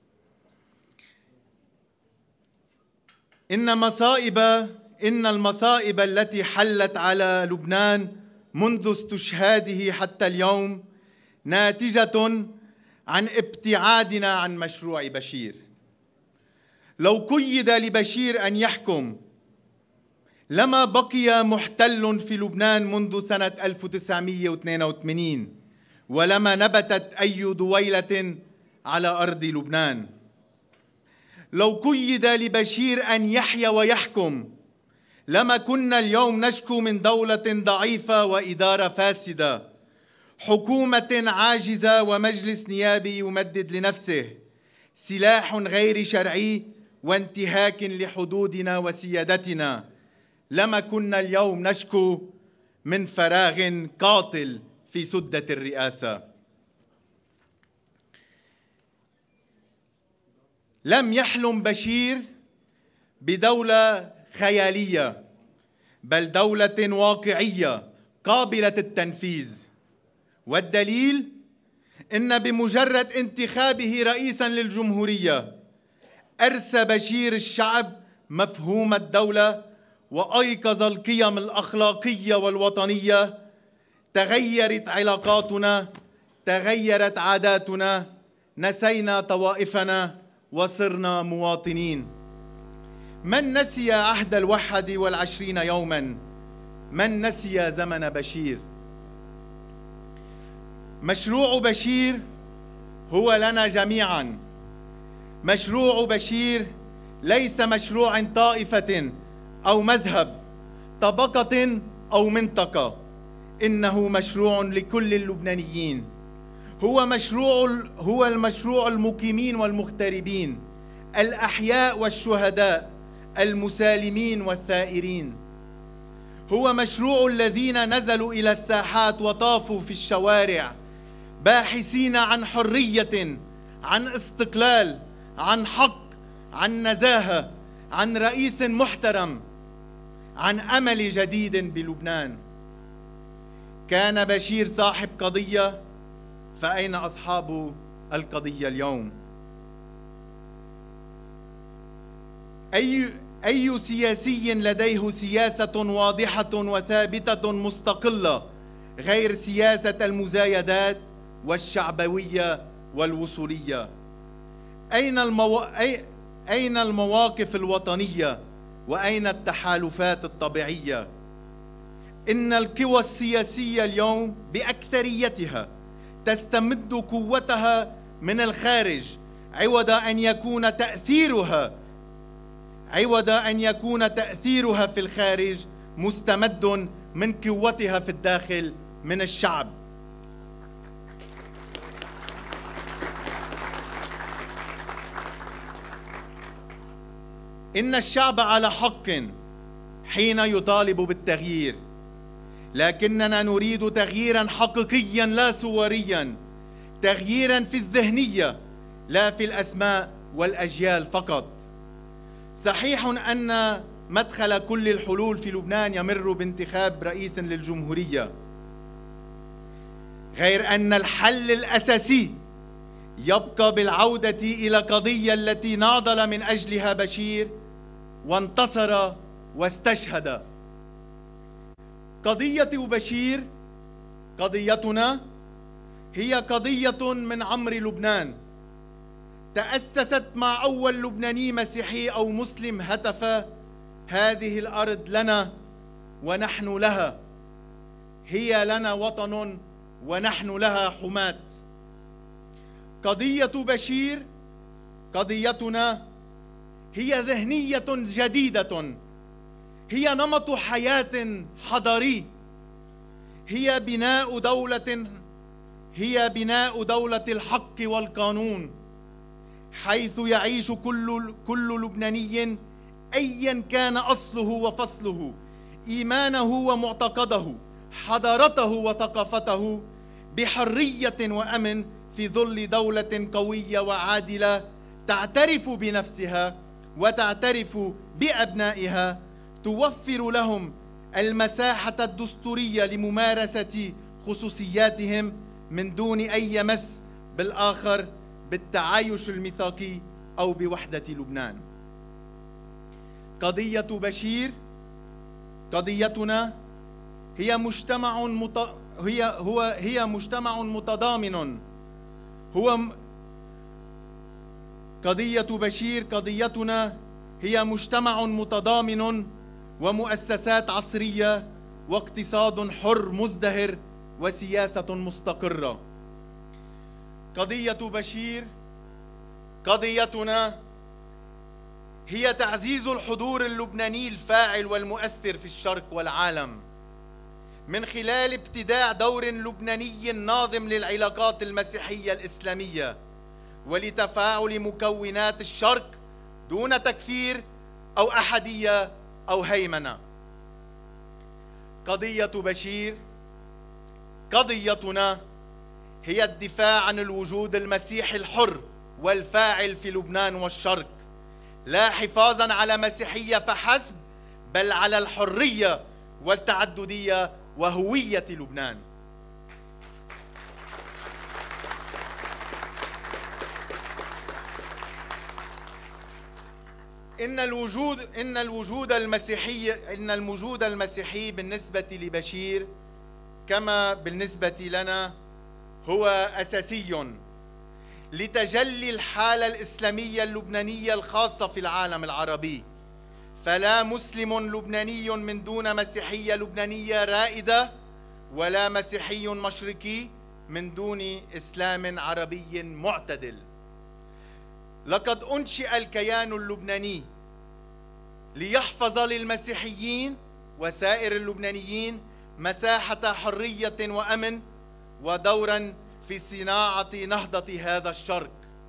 إن مصائب إن المصائب التي حلت على لبنان منذ استشهاده حتى اليوم ناتجة عن ابتعادنا عن مشروع بشير. لو قيد لبشير أن يحكم لما بقي محتل في لبنان منذ سنة ألف وتسعمئة واثنين وثمانين، ولما نبتت أي دويلة على أرض لبنان. لو قيد لبشير أن يحيا ويحكم لما كنا اليوم نشكو من دولة ضعيفة وإدارة فاسدة، حكومة عاجزة ومجلس نيابي يمدد لنفسه سلاح غير شرعي وانتهاك لحدودنا وسيادتنا. لما كنا اليوم نشكو من فراغ قاتل في سدة الرئاسة. لم يحلم بشير بدولة خيالية، بل دولة واقعية قابلة التنفيذ. والدليل إن بمجرد انتخابه رئيساً للجمهورية أرسى بشير الشعب مفهوم الدولة وأيقظ القيم الأخلاقية والوطنية. تغيرت علاقاتنا، تغيرت عاداتنا، نسينا طوائفنا وصرنا مواطنين. من نسي عهد الواحد والعشرين يوماً؟ من نسي زمن بشير؟ مشروع بشير هو لنا جميعاً. مشروع بشير ليس مشروع طائفة أو مذهب، طبقة أو منطقة، إنه مشروع لكل اللبنانيين. هو مشروع هو المشروع المقيمين والمغتربين، الأحياء والشهداء، المسالمين والثائرين. هو مشروع الذين نزلوا إلى الساحات وطافوا في الشوارع باحثين عن حرية، عن استقلال، عن حق، عن نزاهة، عن رئيس محترم، عن أمل جديد بلبنان. كان بشير صاحب قضية، فأين أصحاب القضية اليوم؟ أي أي سياسي لديه سياسة واضحة وثابتة مستقلة غير سياسة المزايدات والشعبوية والوصولية؟ أين المو... أي... أين المواقف الوطنية وأين التحالفات الطبيعية؟ إن القوى السياسية اليوم بأكثريتها تستمد قوتها من الخارج، عوض أن يكون تأثيرها عوض أن يكون تأثيرها في الخارج مستمد من قوتها في الداخل من الشعب. إن الشعب على حق حين يطالب بالتغيير، لكننا نريد تغييراً حقيقياً لا صورياً، تغييراً في الذهنية لا في الأسماء والأجيال فقط. صحيح أن مدخل كل الحلول في لبنان يمر بانتخاب رئيس للجمهورية، غير أن الحل الأساسي يبقى بالعودة إلى قضية التي ناضل من أجلها بشير وانتصر واستشهد. قضية بشير، قضيتنا، هي قضية من عمر لبنان، تأسست مع أول لبناني مسيحي أو مسلم هتف: هذه الأرض لنا ونحن لها، هي لنا وطن ونحن لها حماة. قضية بشير، قضيتنا، هي ذهنية جديدة، هي نمط حياة حضاري، هي بناء دولة هي بناء دولة الحق والقانون، حيث يعيش كل كل لبناني أيا كان أصله وفصله، إيمانه ومعتقده، حضارته وثقافته، بحرية وأمن في ظل دولة قوية وعادلة تعترف بنفسها وتعترف بأبنائها، توفر لهم المساحة الدستورية لممارسة خصوصياتهم من دون أي مس بالآخر، بالتعايش الميثاقي أو بوحدة لبنان. قضية بشير، قضيتنا، هي مجتمع مت... هي هو هي مجتمع متضامن، هو قضية بشير قضيتنا هي مجتمع متضامن ومؤسسات عصرية واقتصاد حر مزدهر وسياسة مستقرة. قضية بشير قضيتنا هي تعزيز الحضور اللبناني الفاعل والمؤثر في الشرق والعالم من خلال ابتداع دور لبناني ناظم للعلاقات المسيحية الإسلامية ولتفاعل مكونات الشرق دون تكفير أو أحدية أو هيمنة. قضية بشير قضيتنا هي الدفاع عن الوجود المسيحي الحر والفاعل في لبنان والشرق، لا حفاظاً على مسيحية فحسب، بل على الحرية والتعددية وهوية لبنان. إن الوجود إن الوجود المسيحي إن الوجود المسيحي بالنسبة لبشير كما بالنسبة لنا هو أساسي لتجلي الحالة الإسلامية اللبنانية الخاصة في العالم العربي، فلا مسلم لبناني من دون مسيحية لبنانية رائدة، ولا مسيحي مشرقي من دون إسلام عربي معتدل. لقد أنشئ الكيان اللبناني ليحفظ للمسيحيين وسائر اللبنانيين مساحة حرية وأمن ودوراً في صناعة نهضة هذا الشرق.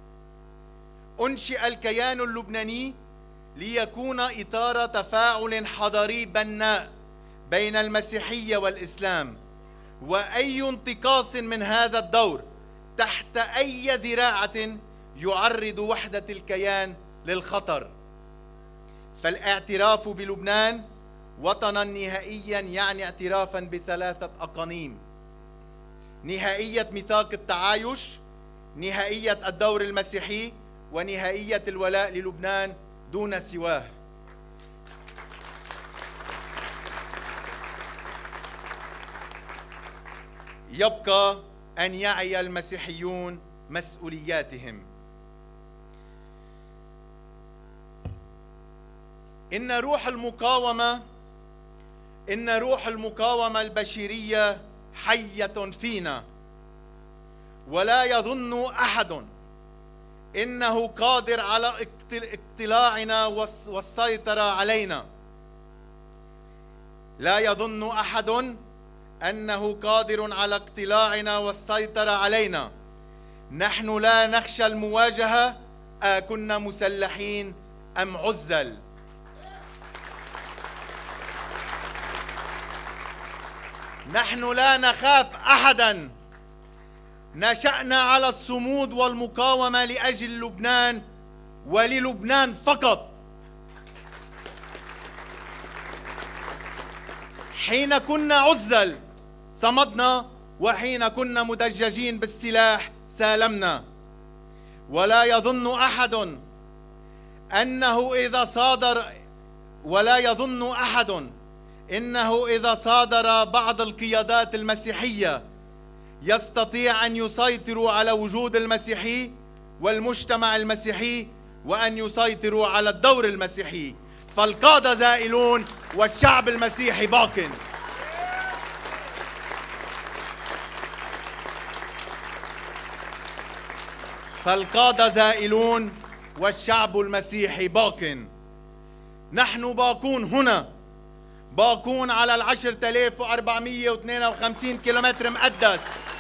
أنشئ الكيان اللبناني ليكون إطار تفاعل حضاري بناء بين المسيحية والإسلام، وأي انتقاص من هذا الدور تحت أي ذراعة يعرض وحدة الكيان للخطر. فالاعتراف بلبنان وطناً نهائياً يعني اعترافاً بثلاثة أقانيم: نهائية ميثاق التعايش، نهائية الدور المسيحي، ونهائية الولاء للبنان دون سواه. يبقى أن يعي المسيحيون مسؤولياتهم. إن روح المقاومة إن روح المقاومة البشرية حية فينا، ولا يظن أحد إنه قادر على اقتلاعنا والسيطرة علينا. لا يظن أحد أنه قادر على اقتلاعنا والسيطرة علينا. نحن لا نخشى المواجهة، أكنا مسلحين أم عزل. نحن لا نخاف أحداً. نشأنا على الصمود والمقاومة لأجل لبنان وللبنان فقط. حين كنا عزل صمدنا، وحين كنا مدججين بالسلاح سالمنا. ولا يظن أحد أنه إذا صادر ولا يظن أحد إنه إذا صادر بعض القيادات المسيحية يستطيع أن يسيطروا على وجود المسيحي والمجتمع المسيحي وأن يسيطروا على الدور المسيحي. فالقادة زائلون والشعب المسيحي باق. فالقادة زائلون والشعب المسيحي باق. نحن باقون هنا، باقون على العشرة آلاف وأربعمئة واثنين وخمسين كيلومتر مقدس.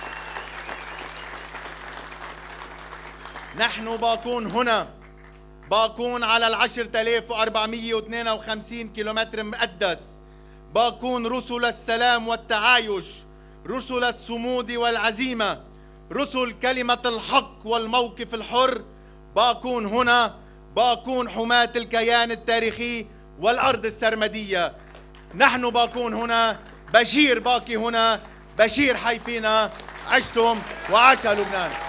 نحن باقون هنا، باقون على العشرة آلاف وأربعمئة واثنين وخمسين كيلومتر مقدس. باقون رسل السلام والتعايش، رسل الصمود والعزيمة، رسل كلمة الحق والموقف الحر. باقون هنا، باقون حماة الكيان التاريخي والأرض السرمدية. نحن باقون هنا، بشير باقي هنا، بشير حي فينا. عشتم وعاش لبنان.